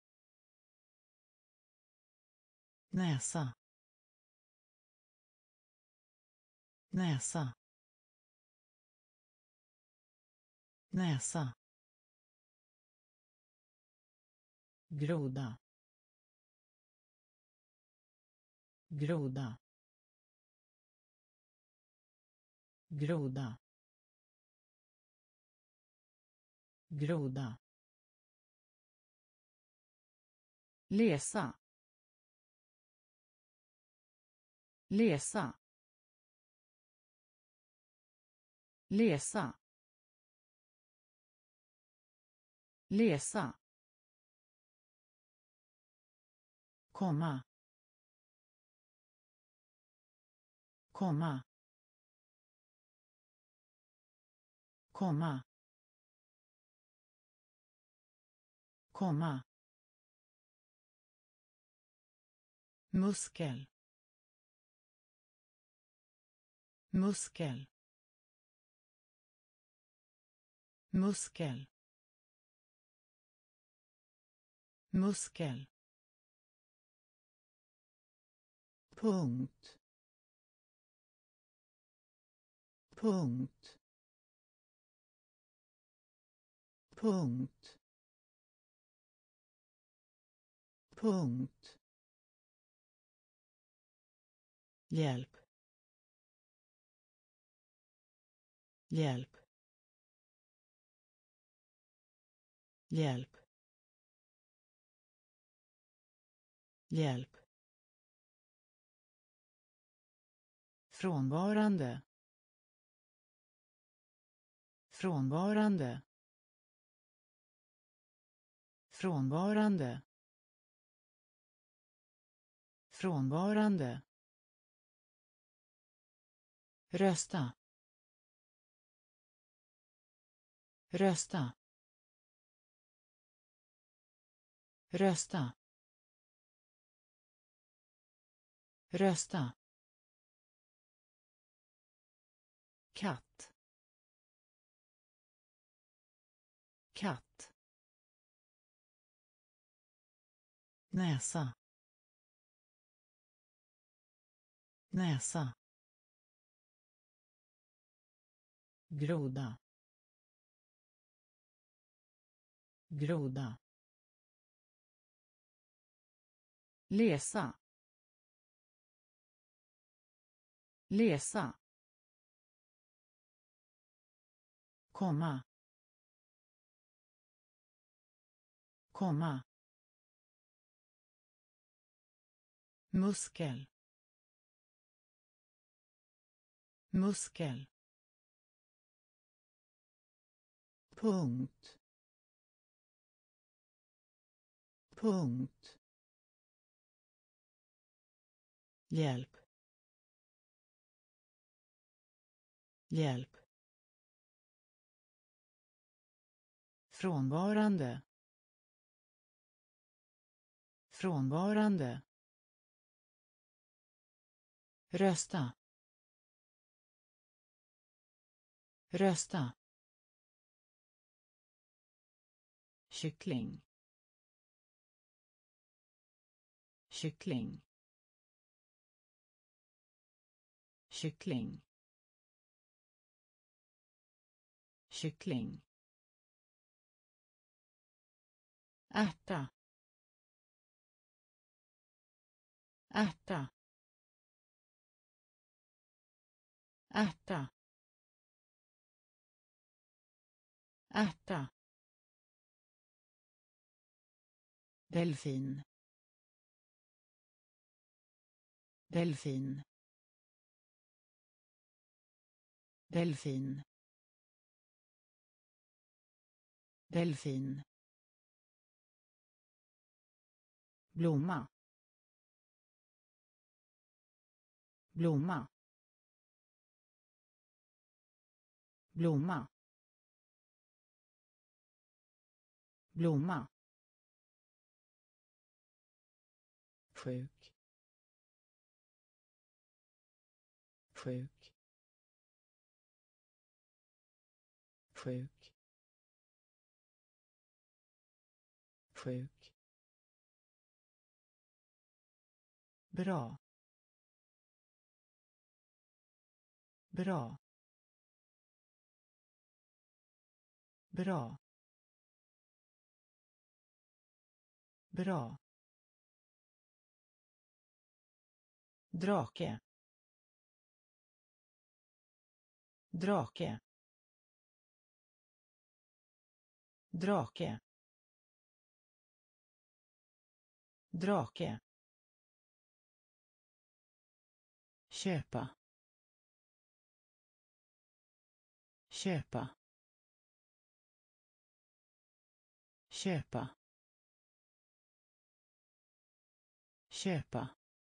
näsa, näsa, näsa, groda, groda, groda, groda, läsa, läsa, läsa, läsa, komma, komma, komma, komma, muskel, muskel, muskel, muskel, punkt, punkt, punkt, punkt, hjälp, hjälp, hjälp, hjälp, frånvarande, frånvarande, frånvarande, frånvarande, rösta, rösta, rösta, rösta, katt, katt, näsa, näsa, groda, groda, läsa, läsa, komma, komma, muskel, muskel, punkt, punkt, hjälp, hjälp, frånvarande, frånvarande, rösta, rösta, kyckling, kyckling, kyckling, kyckling, ärta, ärta, ärta, ärta, delfin, delfin, delfin, delfin, blomma, blomma, blomma, blomma, sjuk, sjuk, sjuk, sjuk, bra, bra, bra, bra, drake, drake, drake, drake, köpa, köpa, köpa, köpa,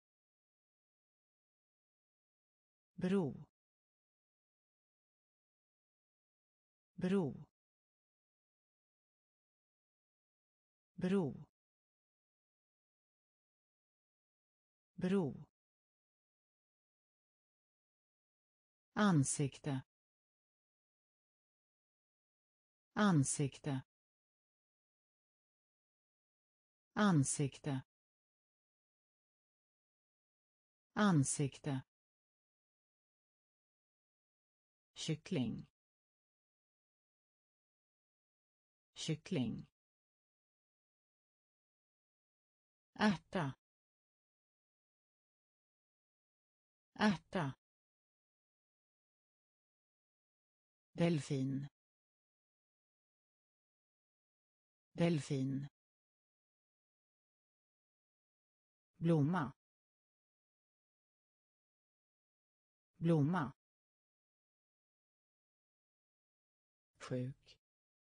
bro, bro, bro, bro, ansikte, ansikte, ansikte, ansikte, kyckling, kyckling, ärta, ärta, delfin, delfin, blomma, blomma, sjuk,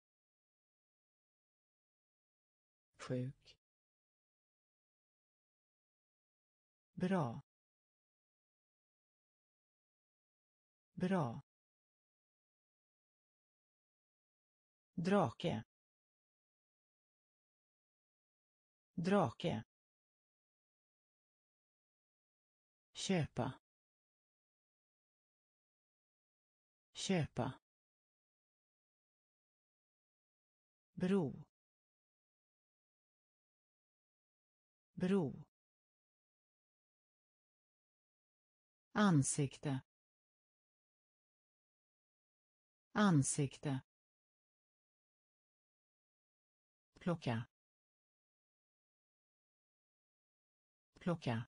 sjuk, bra, bra, drake, drake, köpa, köpa, bro, bro, ansikte, ansikte, plocka, plocka,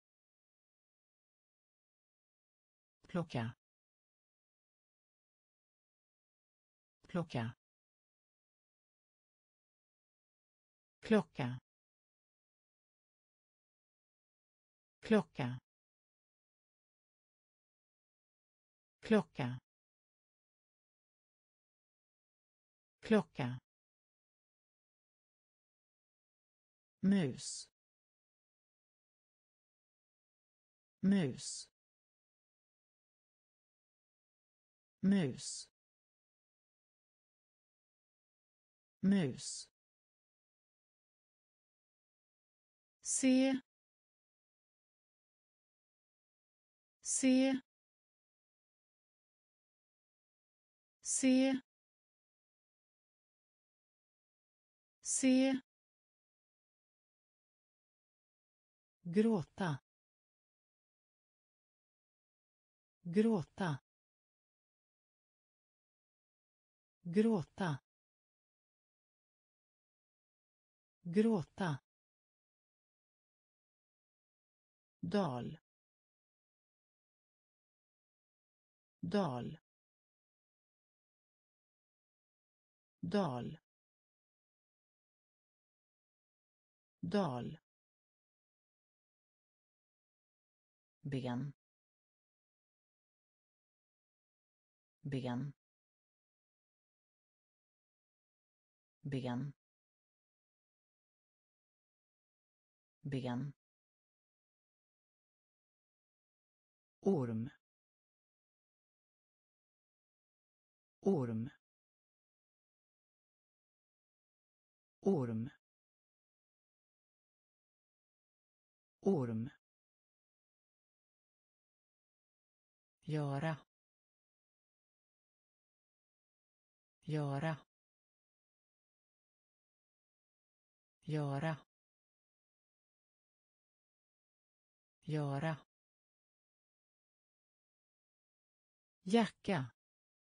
plocka, plocka, klocka, klocka, klocka, klocka, mus, mus, mus, mus, se, se, se, se, gråta, gråta, gråta, gråta, dal, dal, dal, dal, ben, ben, ben, ben, orm, orm, orm, orm, göra, göra, göra, göra, jacka,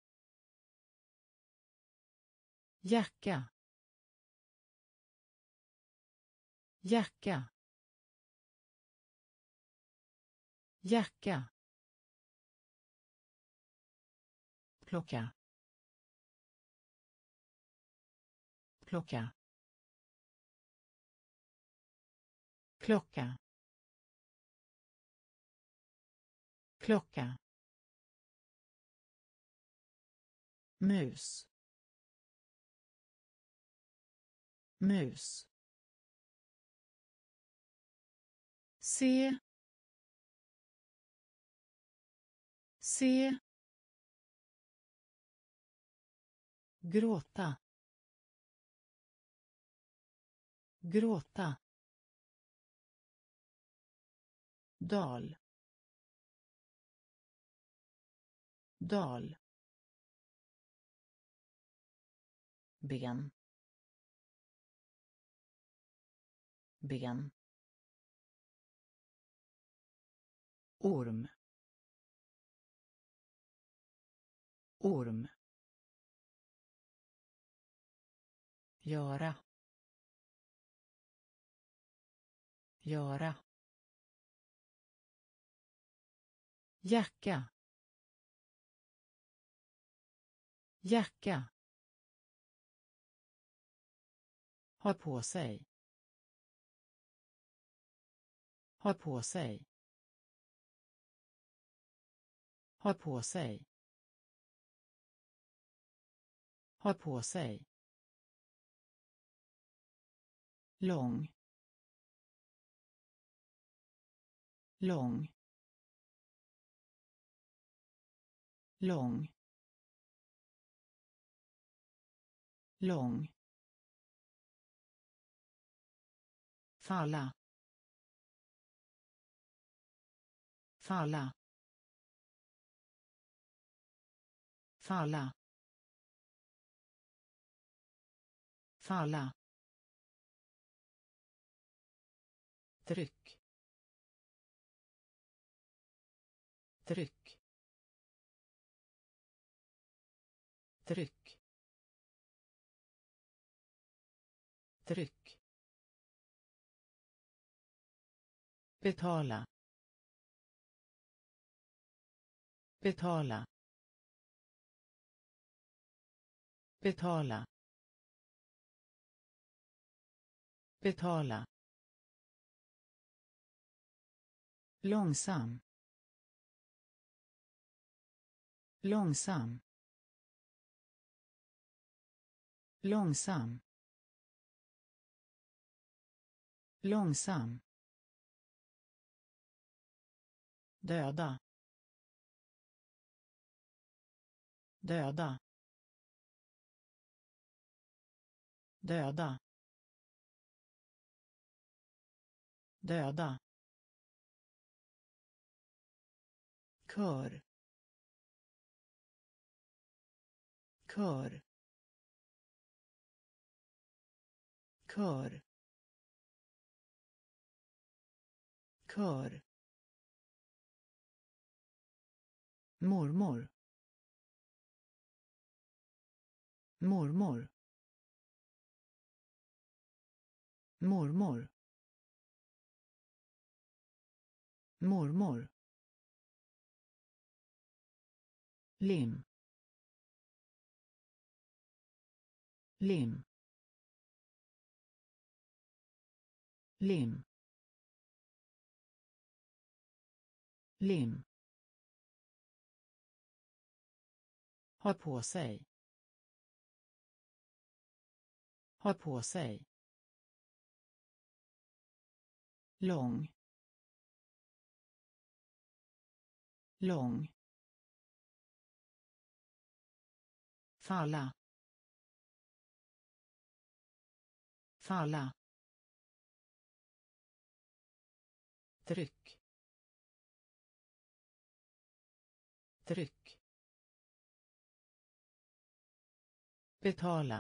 jacka, jacka, jacka, plocka, plocka, klocka, klocka, mus, mus, se, se, gråta, gråta, dal, dal, ben, ben, orm, orm, göra, göra, jacka, jacka, ha på sig, ha på sig, ha på sig, ha på sig, lång, lång, lång, lång, falla, falla, falla, falla, tryck, tryck, tryck, tryck, betala, betala, betala, betala, långsam, långsam, långsam, långsam, döda, döda, döda, döda, kör, kör, kör, kör, mormor, mormor, mormor, mormor, lim, lim, lim, lim, ha på sig, ha på sig, lång, lång, falla, falla, tryck, tryck, betala,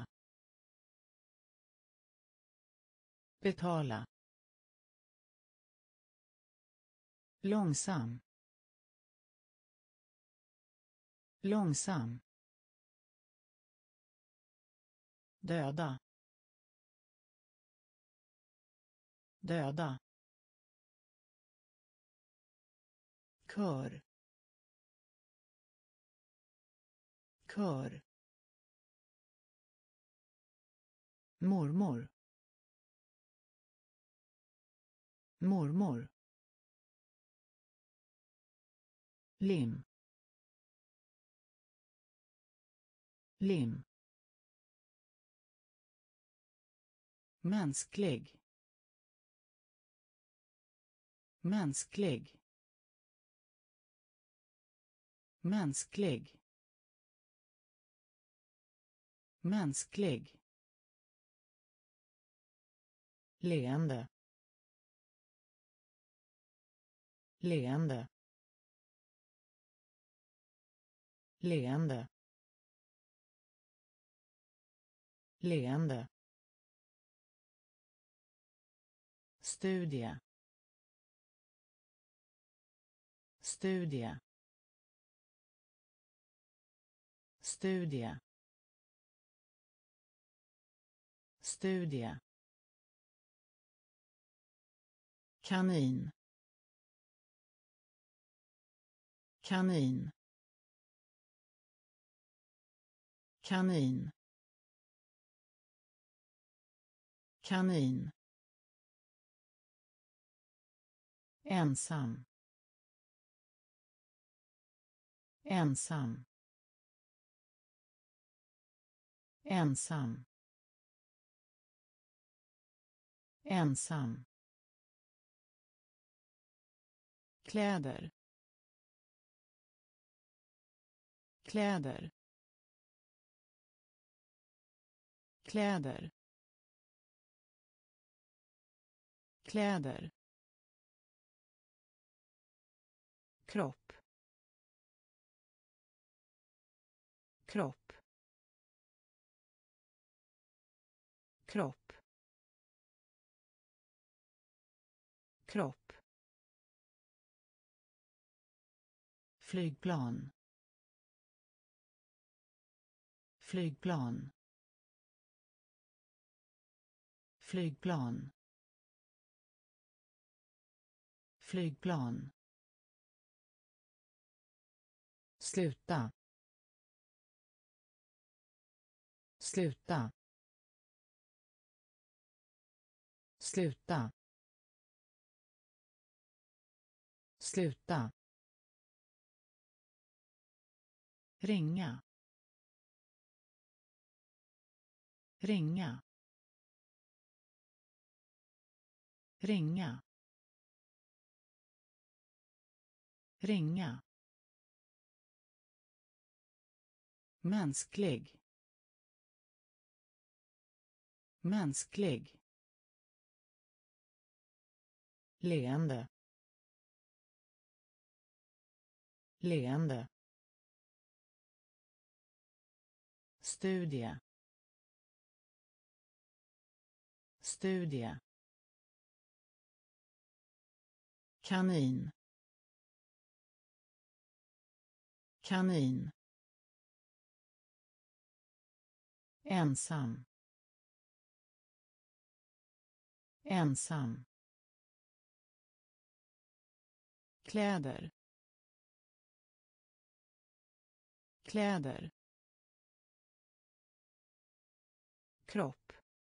betala, långsam, långsam, döda, döda, kör, kör, mormor, mormor, lim, lim, mänsklig, mänsklig, mänsklig, mänsklig, leende, leende, leende, leende, studie, studie, studie, studie, kanin, kanin, kanin, kanin, ensam, ensam, ensam, ensam, kläder, kläder, kläder, kläder, kropp, kropp, kropp, kropp, flygplan, flygplan, flygplan, flygplan, sluta, sluta, sluta, sluta, ringa, ringa, ringa, ringa, mänsklig, mänsklig, leende, leende, studie, studie, kanin, kanin, ensam, ensam, kläder, kläder, kropp,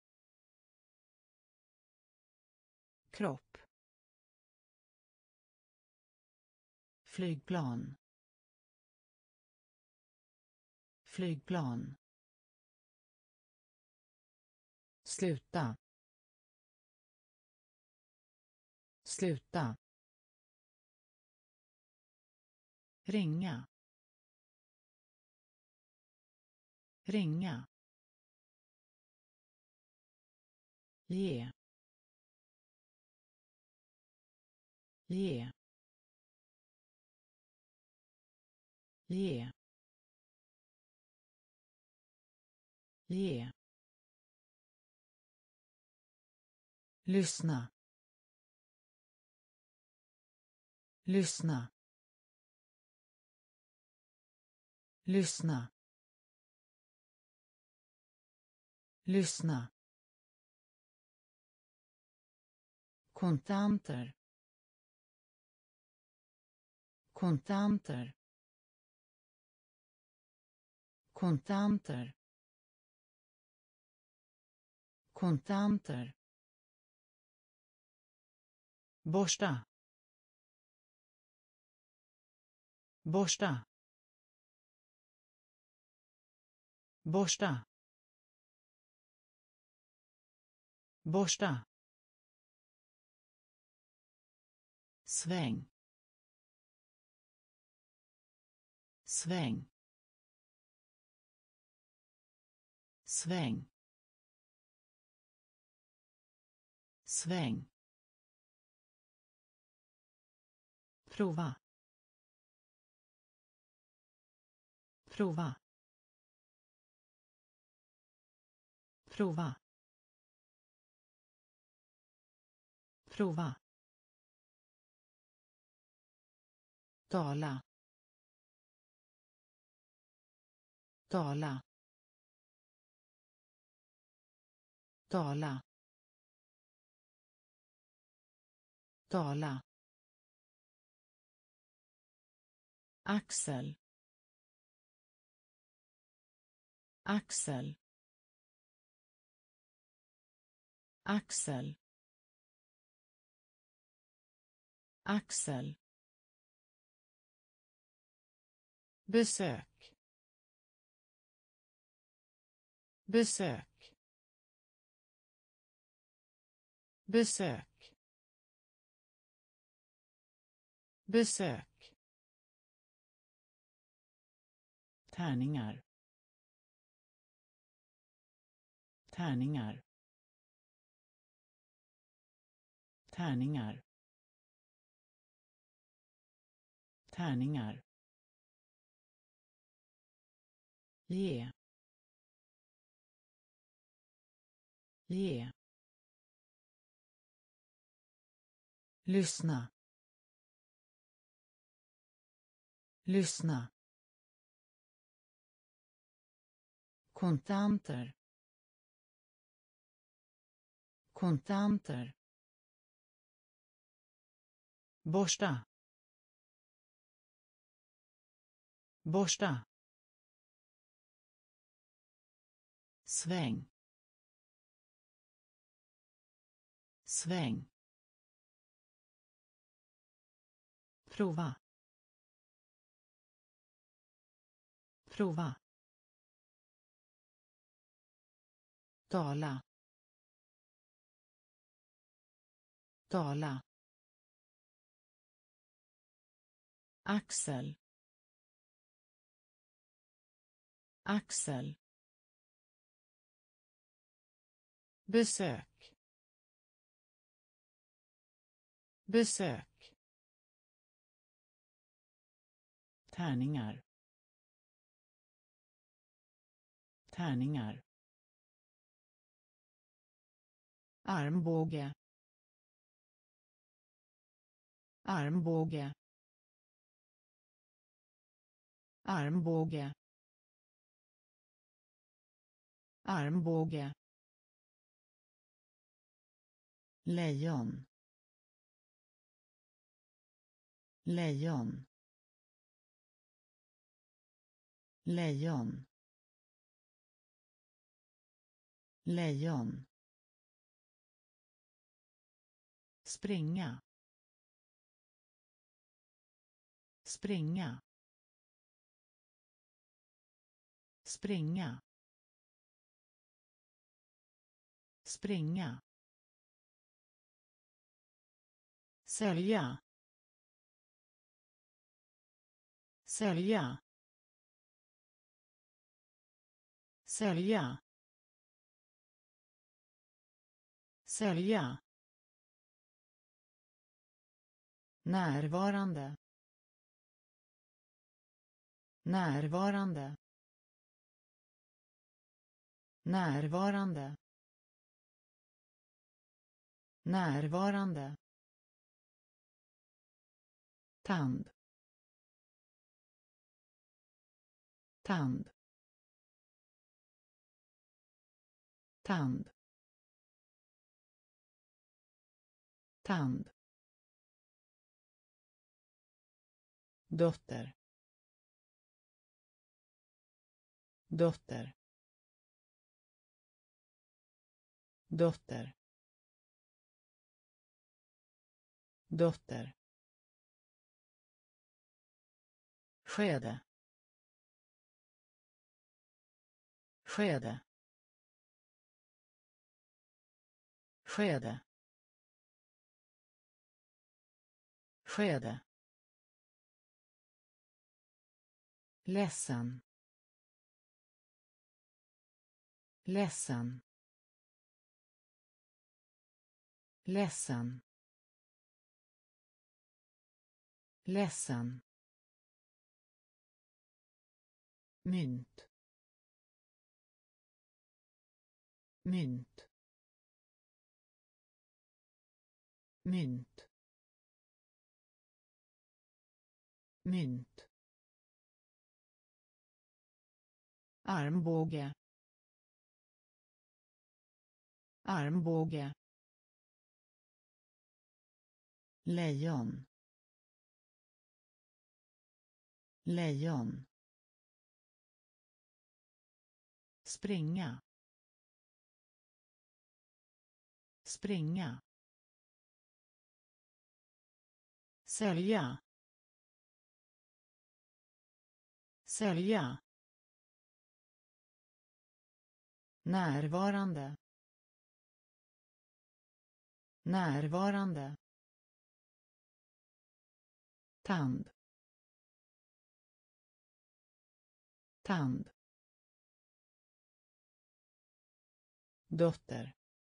kropp, flygplan, flygplan, sluta, sluta, ringa, ringa, ge, ge, ge, ge, lyssna, lyssna, lyssna, lyssna, kontanter, kontanter, kontanter, kontanter, borsta, borsta, borsta, borsta, sväng, sväng, sväng, sväng, prova, prova, prova, prova, tala, tala, tala, tala, axel, axel, axel, axel, besök, besök, besök, besök, tärningar, tärningar, tärningar, tärningar, ge, ge, lyssna, lyssna, kontanter, kontanter, borsta, borsta, sväng, sväng, prova, prova, tala, tala, axel, axel, besök, besök, tärningar, tärningar, armbåge, armbåge, armbåge, armbåge, lejon, lejon, lejon, lejon, springa, springa, springa, springa, sälja, sälja, sälja, sälja, närvarande, närvarande, närvarande, närvarande, tand, tand, tand, tand, dotter, dotter, dotter, dotter, skede, skede, skede, skede, ledsen, ledsen, ledsen, ledsen, mynt, mynt, mynt, mynt, armbåge, armbåge, lejon, lejon, springa, springa, sälja, sälja, närvarande, närvarande, tand, tand, dotter,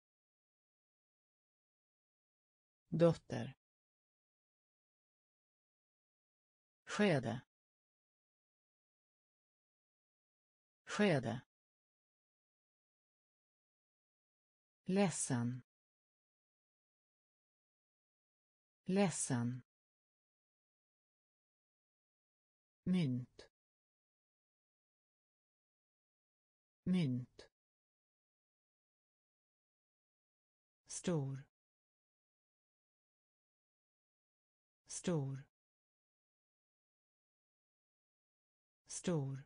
dotter, skede, skede, ledsen, ledsen, mynt, mynt, stor, stor, stor,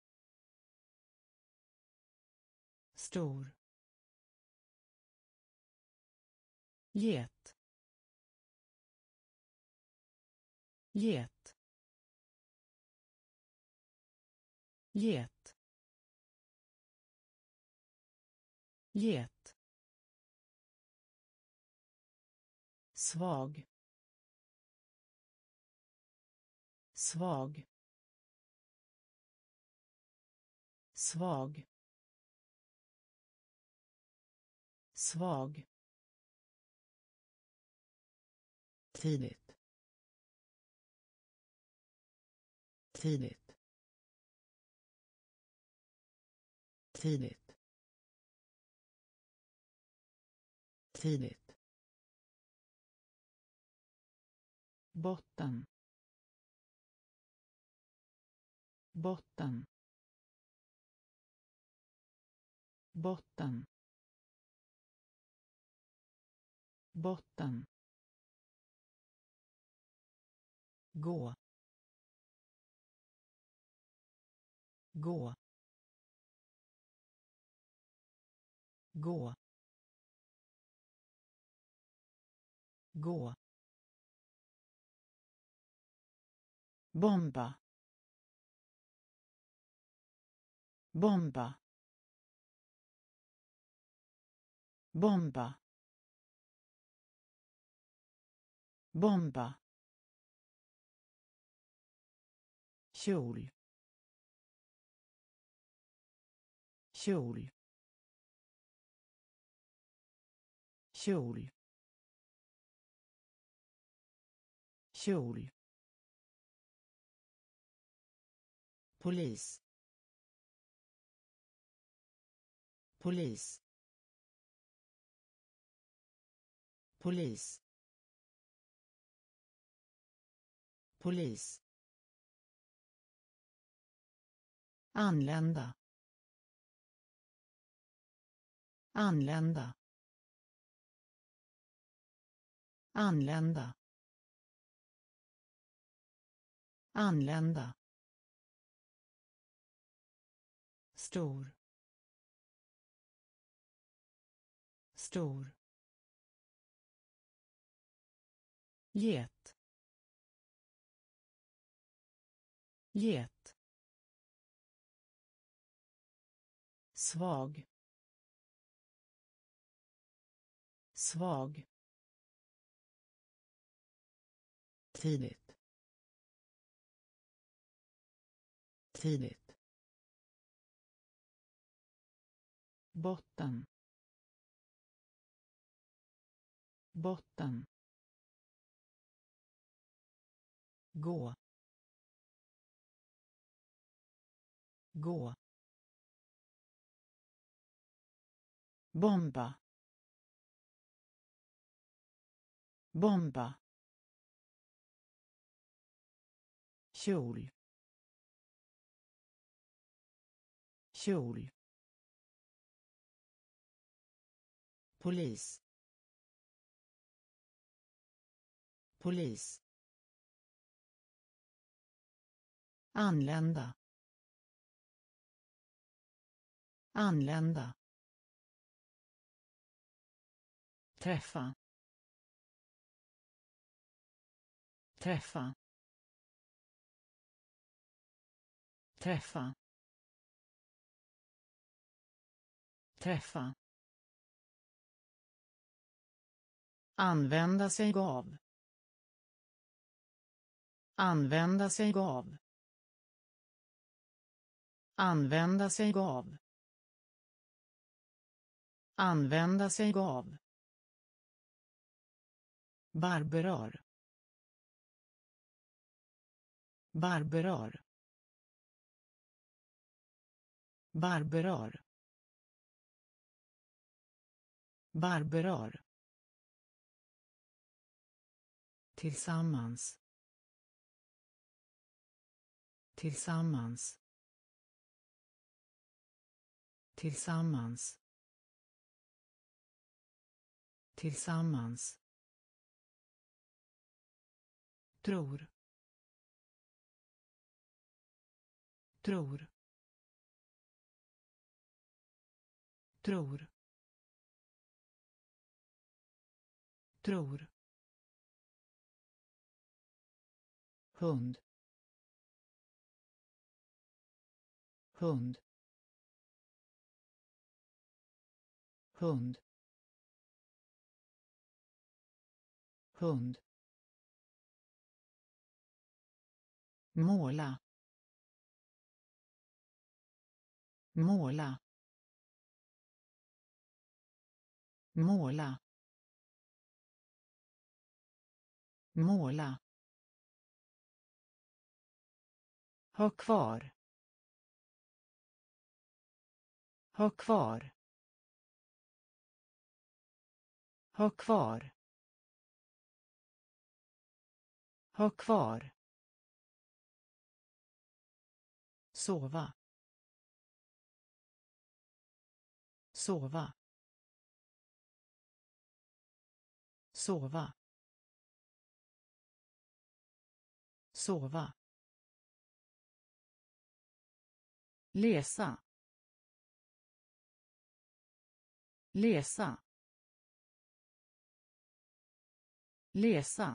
stor, get, get, get, get, svag, svag, svag, svag, tidigt, tidigt, tidigt, tidigt, botten, botten, botten, botten, gå, gå, gå, gå, bomba, bomba, bomba, bomba, kjol, kjol, kjol kjol polis polis polis polis anlända anlända anlända anlända stor stor get get svag svag tidigt tidigt botten botten gå gå bomba bomba kjol kjol polis polis anlända anlända träffa träffa träffa träffa använda sig av använda sig av använda sig av använda sig av barberar barberar barberar barberar tillsammans tillsammans tillsammans tillsammans tror tror tror tror hund hund hund hund måla måla måla måla ha kvar ha kvar ha kvar ha kvar sova sova sova sova läsa läsa läsa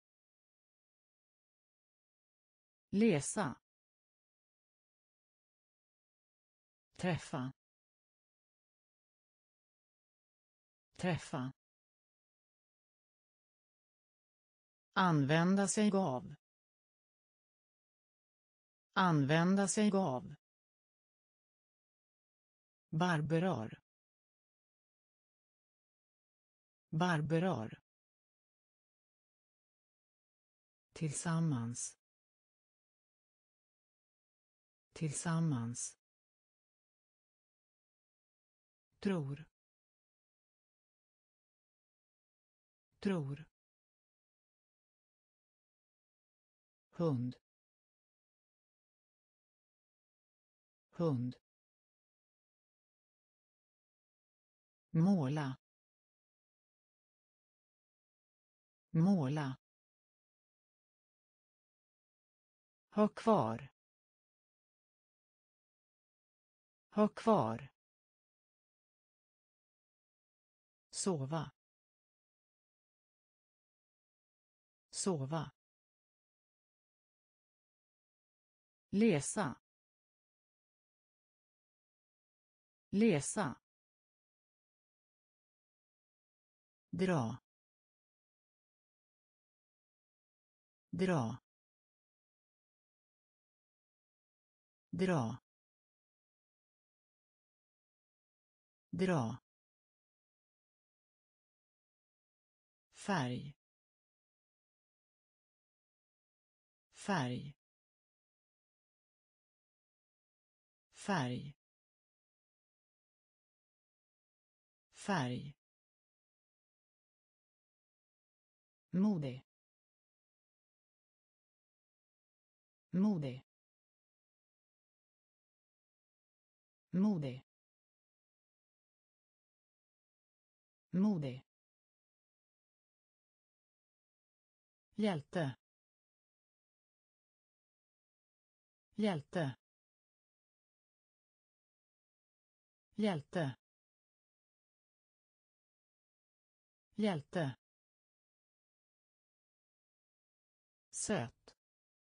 läsa träffa träffa använda sig av använda sig av barberar Barberar. Tillsammans. Tillsammans. Tror. Tror. Hund. Hund. Måla. Måla. Ha kvar. Ha kvar. Sova. Sova. Läsa. Läsa. Dra. Dra. Dra. Dra. Färg. Färg. Färg. Färg. Mode. Mode. Mode. Mode. Hjälte. Hjälte. Hjälte. Hjälte. Söt.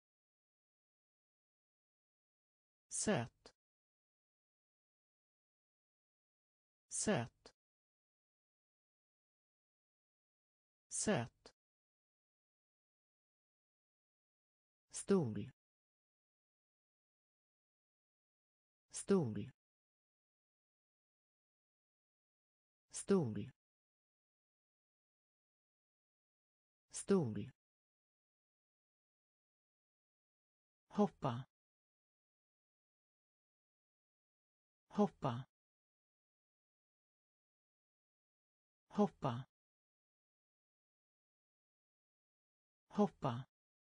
Söt. Söt. Söt. Stol. Stol. Stol. Stol. Hoppa. Hoppa. Hoppa. Hoppa.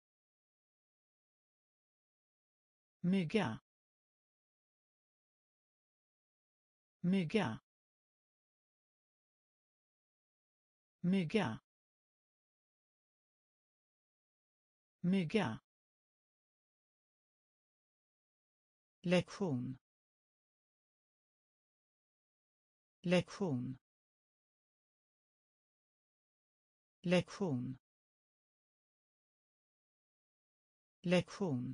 Mygga. Mygga. Mygga. Mygga. Lektion. Lektion. Lektion. Lektion.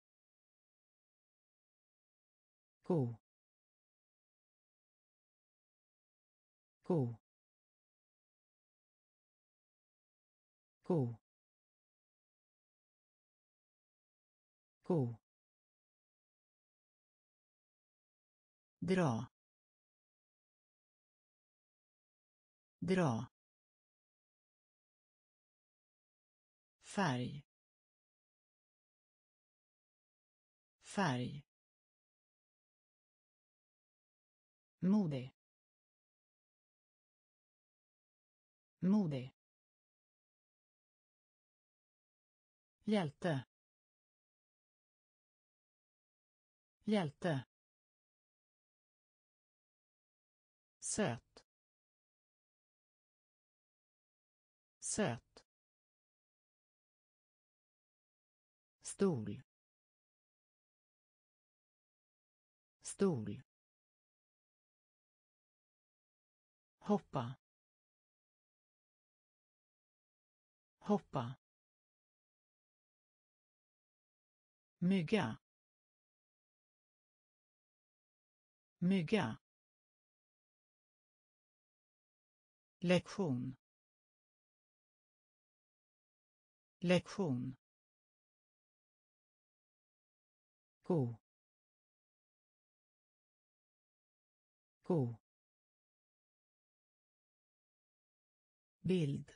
Gå. Gå. Gå. Gå. Dra. Dra. Färg. Färg. Mode. Mode. Hjälte. Hjälte. Söt. Söt. Stol. Stol. Hoppa. Hoppa. Mygga. Mygga. Lektion. Lektion. Gå. Gå. bild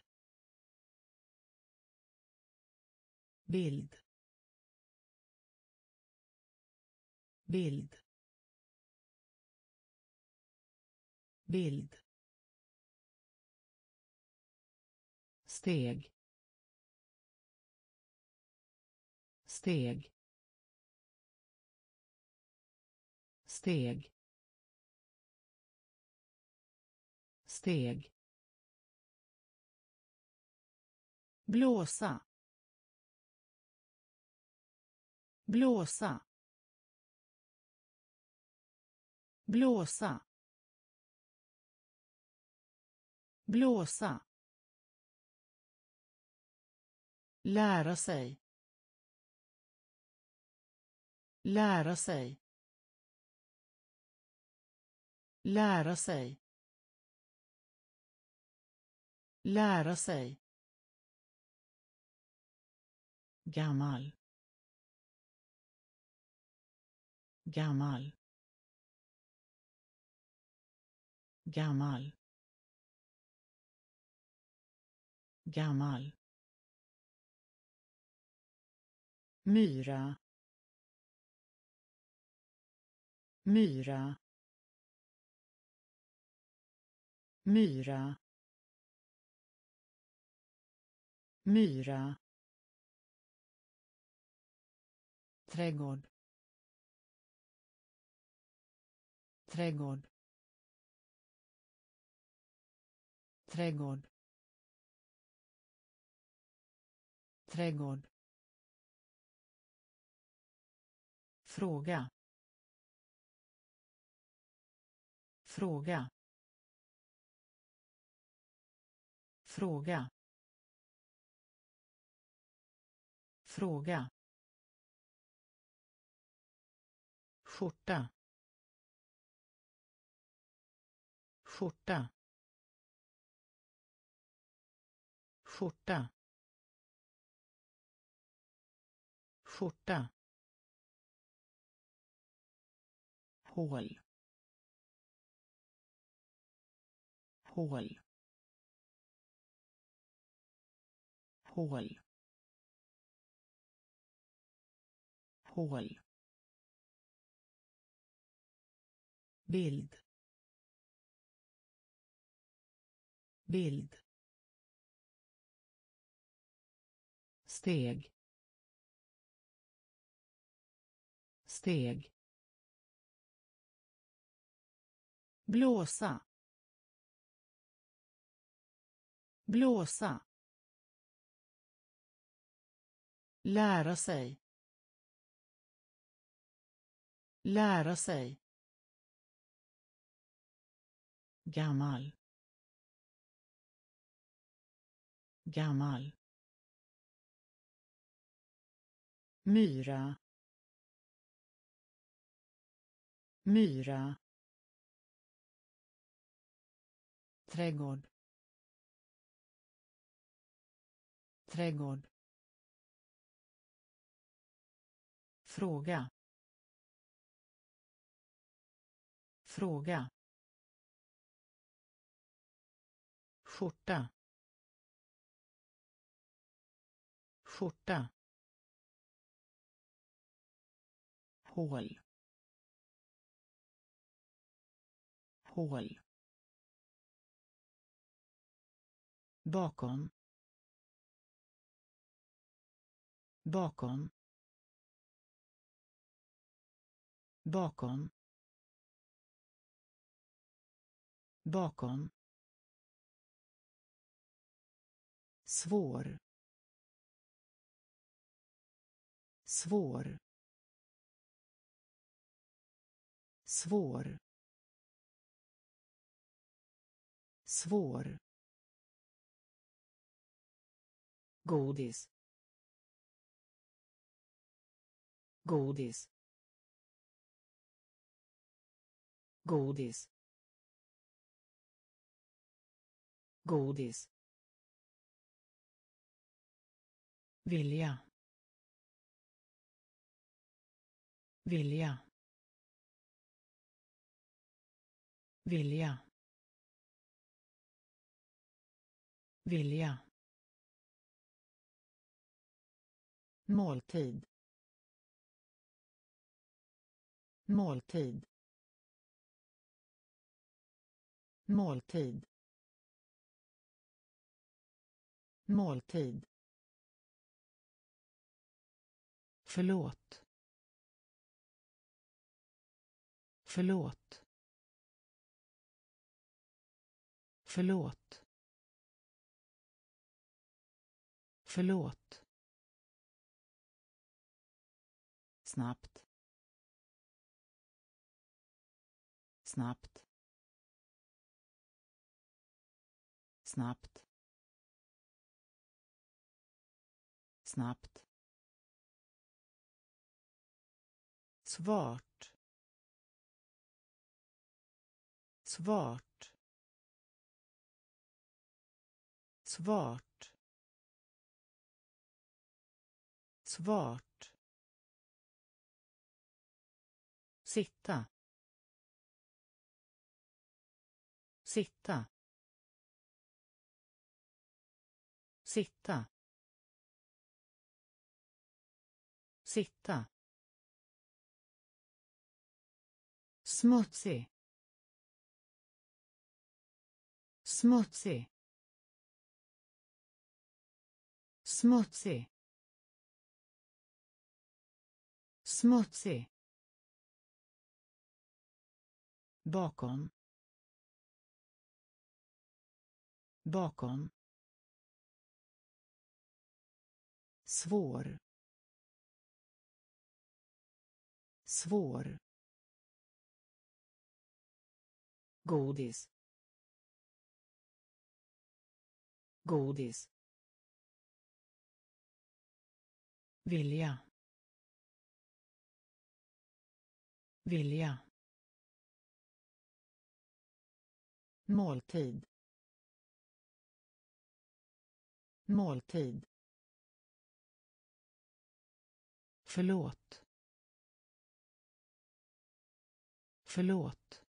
bild bild bild steg steg steg steg blåsa blåsa blåsa blåsa lära sig lära sig lära sig lära sig gammal gammal gammal gammal myra myra myra myra trädgård trädgård trädgård trädgård fråga fråga fråga fråga skjorta skjorta skjorta skjorta hål hål hål hål bild bild steg steg blåsa blåsa lära sig lära sig gammal gammal myra myra trädgård trädgård fråga fråga skjorta skjorta hål hål bakom bakom bakom bakom svår svår svår svår godis godis godis godis vilja vilja vilja vilja, måltid, måltid, måltid, måltid, förlåt, förlåt, förlåt, förlåt, snabbt, snabbt, snabbt, snabbt, svart, svart, svart, svart, sitta, sitta, sitta, sitta, smutsig, smutsig, smutsig, smutsig, bakom, bakom, svår, svår, godis, godis, vilja, vilja, måltid, måltid, förlåt, förlåt,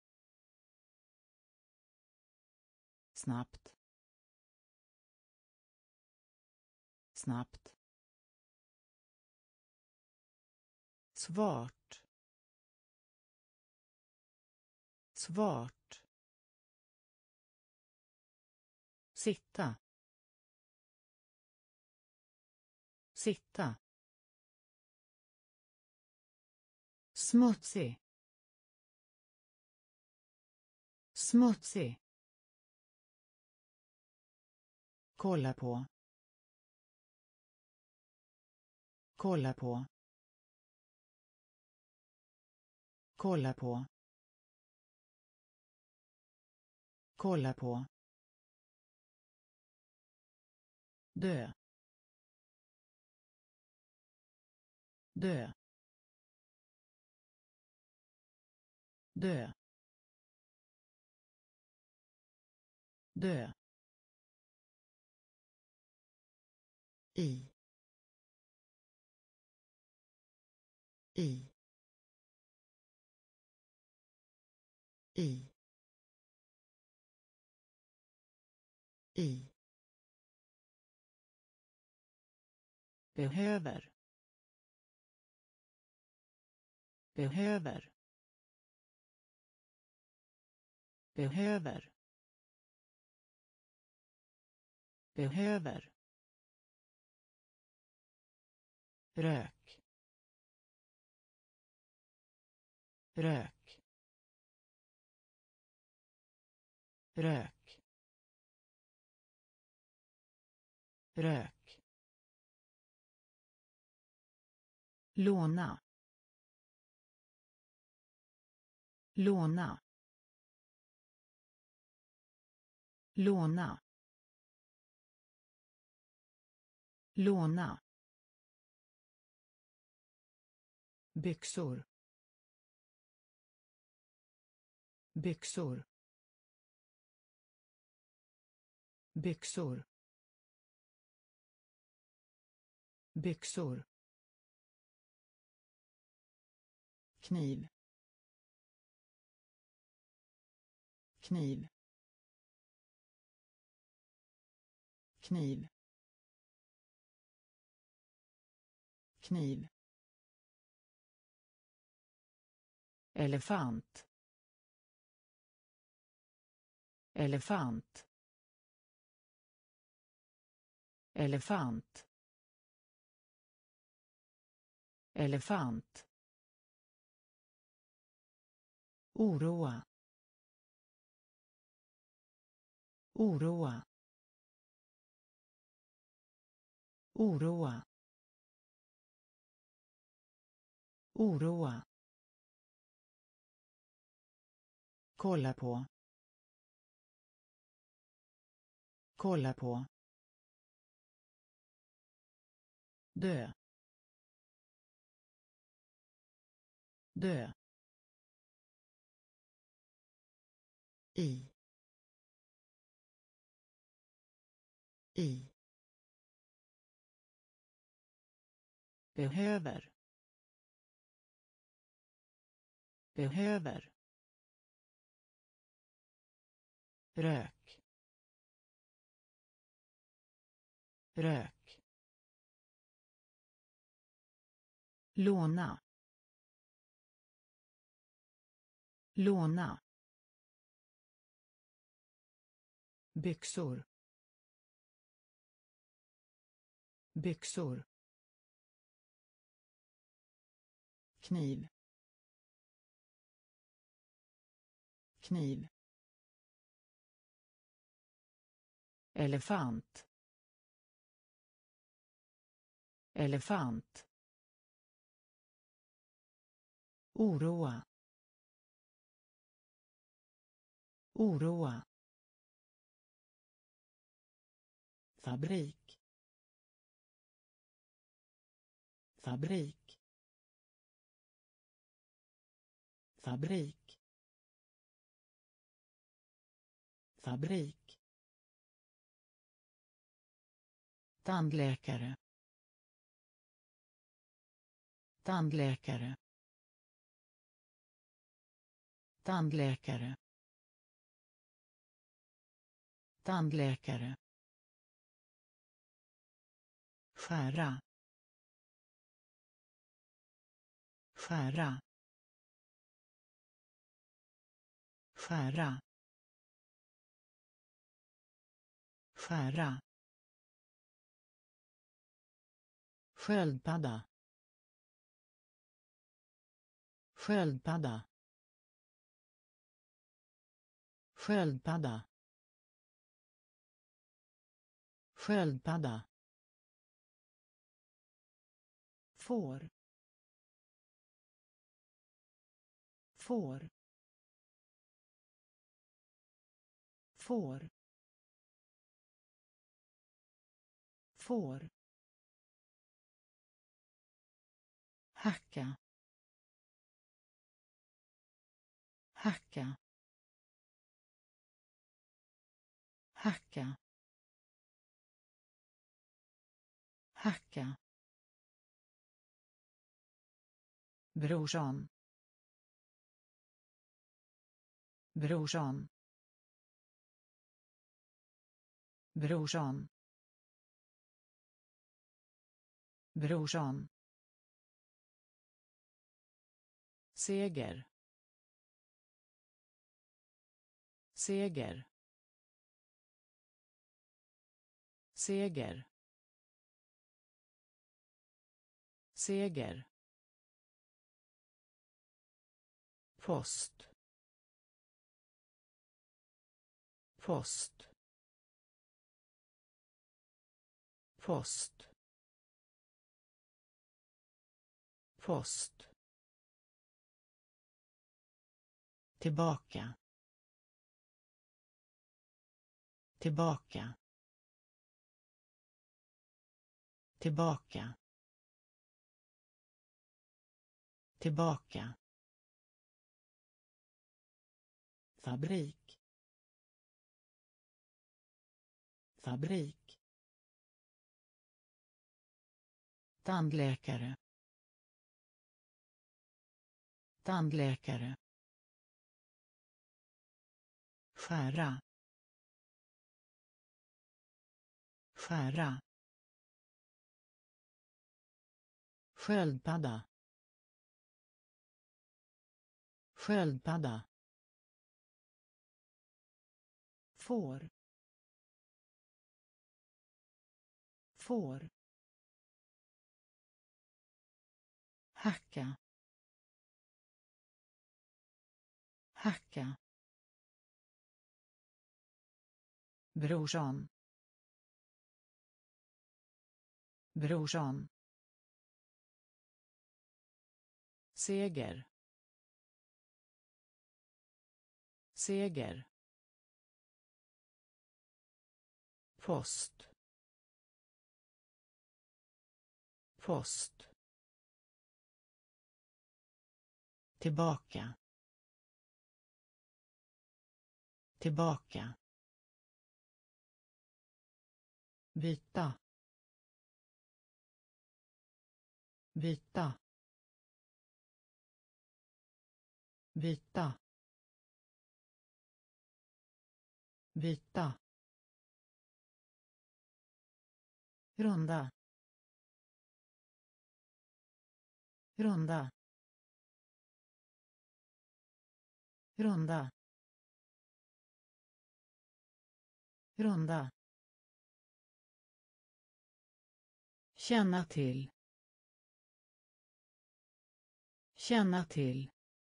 snabbt, snabbt, svart, svart, sitta, sitta, smutsig, smutsig, kolla på, kolla på, kolla på, kolla på, dö, dö, dö, dö, i, i, i, i, behöver, behöver, behöver, behöver, rök, rök, rök, rök, låna, låna, låna, låna, byxor, byxor, byxor, byxor, kniv, kniv, kniv, kniv, elefant, elefant, elefant, elefant, oroa, oroa, oroa, oroa, kolla på, kolla på, dö, dö, i, i, behöver, behöver, rök, rök, låna, låna, byxor, byxor, kniv, kniv, elefant, elefant, oroa, oroa, fabrik, fabrik, fabrik, fabrik, tandläkare, tandläkare, tandläkare, tandläkare, skära, skära, skära, skära, sköldpadda, sköldpadda, sköldpadda, sköldpadda, får, får, får, får, hacka, hacka, hacka, hacka, brorsan, brorsan, brorsan, brorsan, seger, seger, seger, seger, post, post, post, post, tillbaka, tillbaka, tillbaka, tillbaka, fabrik, fabrik, tandläkare, tandläkare, skära, skära, sköldpadda, sköldpadda, får, får, hacka, hacka, brorsan, brorsan, seger, seger, post, post, tillbaka, tillbaka, byta, byta, byta, byta, runda, runda, runda, runda, känna till, känna till,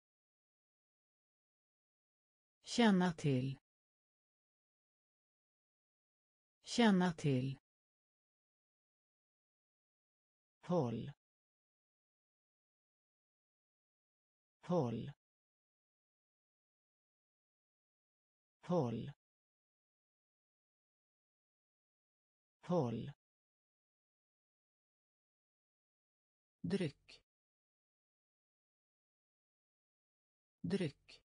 känna till, känna till, håll, håll, håll, håll, dryck, dryck,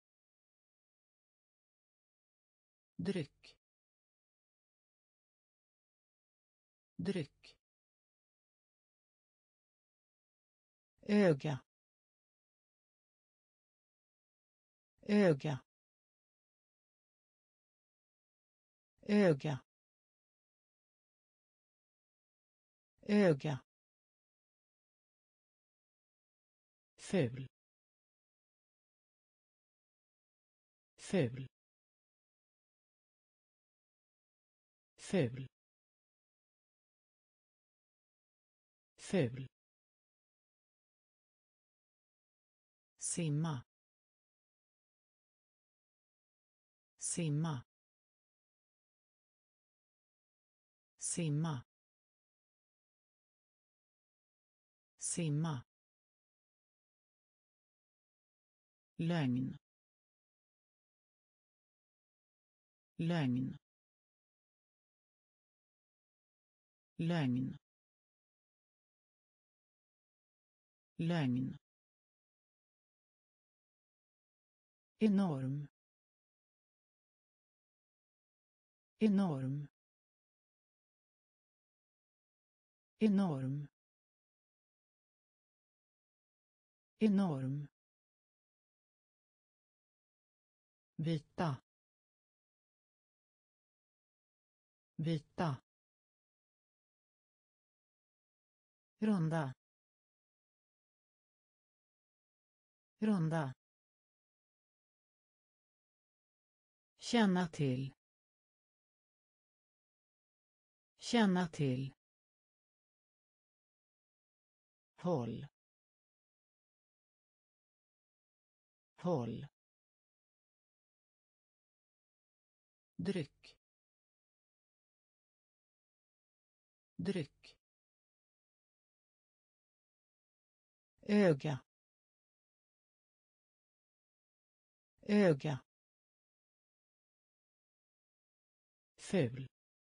dryck, dryck, öga, öga, öga, öga, ful, ful, ful, ful, simma, simma, simma, simma, lögn, lögn, lögn, lögn, enorm, enorm, enorm, enorm, byta, byta, runda, runda, känna till, känna till, håll, håll, dryck, dryck, öga, öga, ful,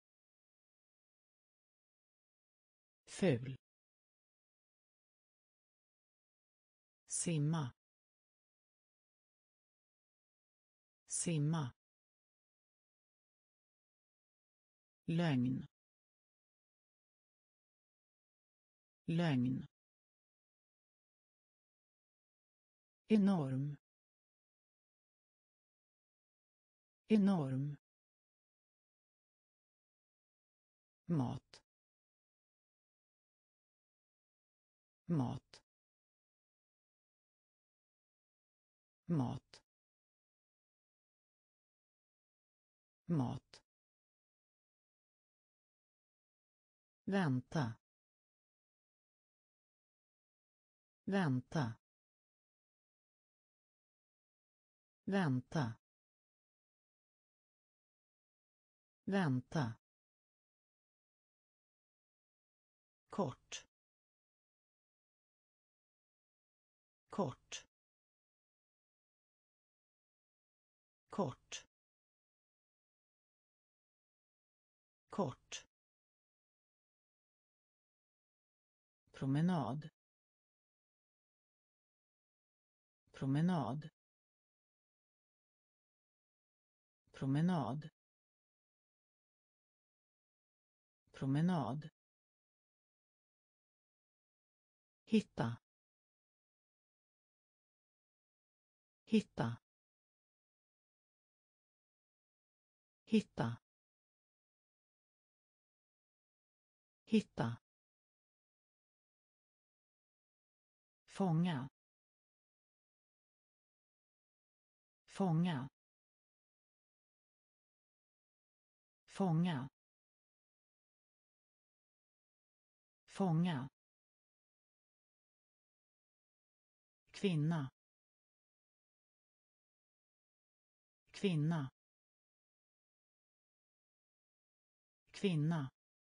ful, simma, simma, lögn, lögn, enorm, enorm, mat mat mat mat vänta vänta vänta vänta kort kort kort kort promenad promenad promenad promenad hitta hitta hitta hitta fånga fånga fånga fånga kvinna kvinna kvinna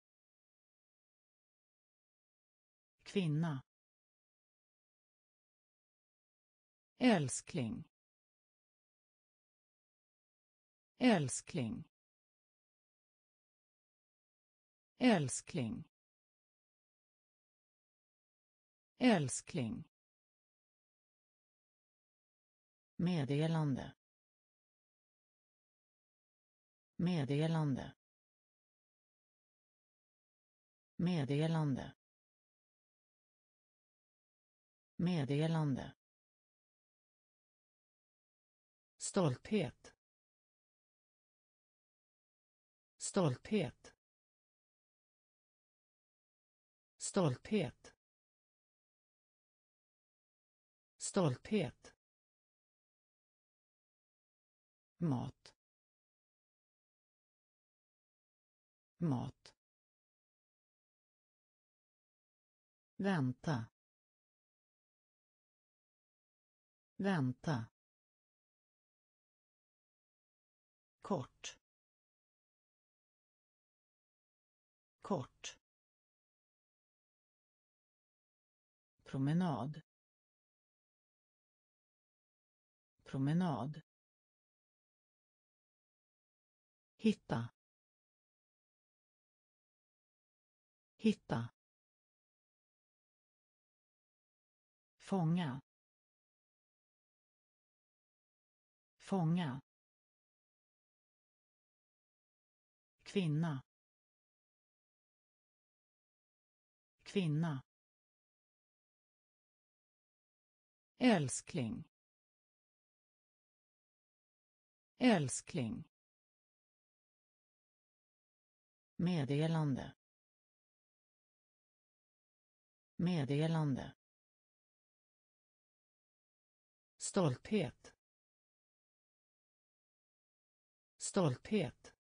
kvinna älskling älskling älskling älskling meddelande meddelande meddelande meddelande stolthet stolthet stolthet stolthet mat mat vänta vänta kort kort promenad promenad hitta hitta fånga fånga kvinna kvinna älskling älskling meddelande meddelande stolthet stolthet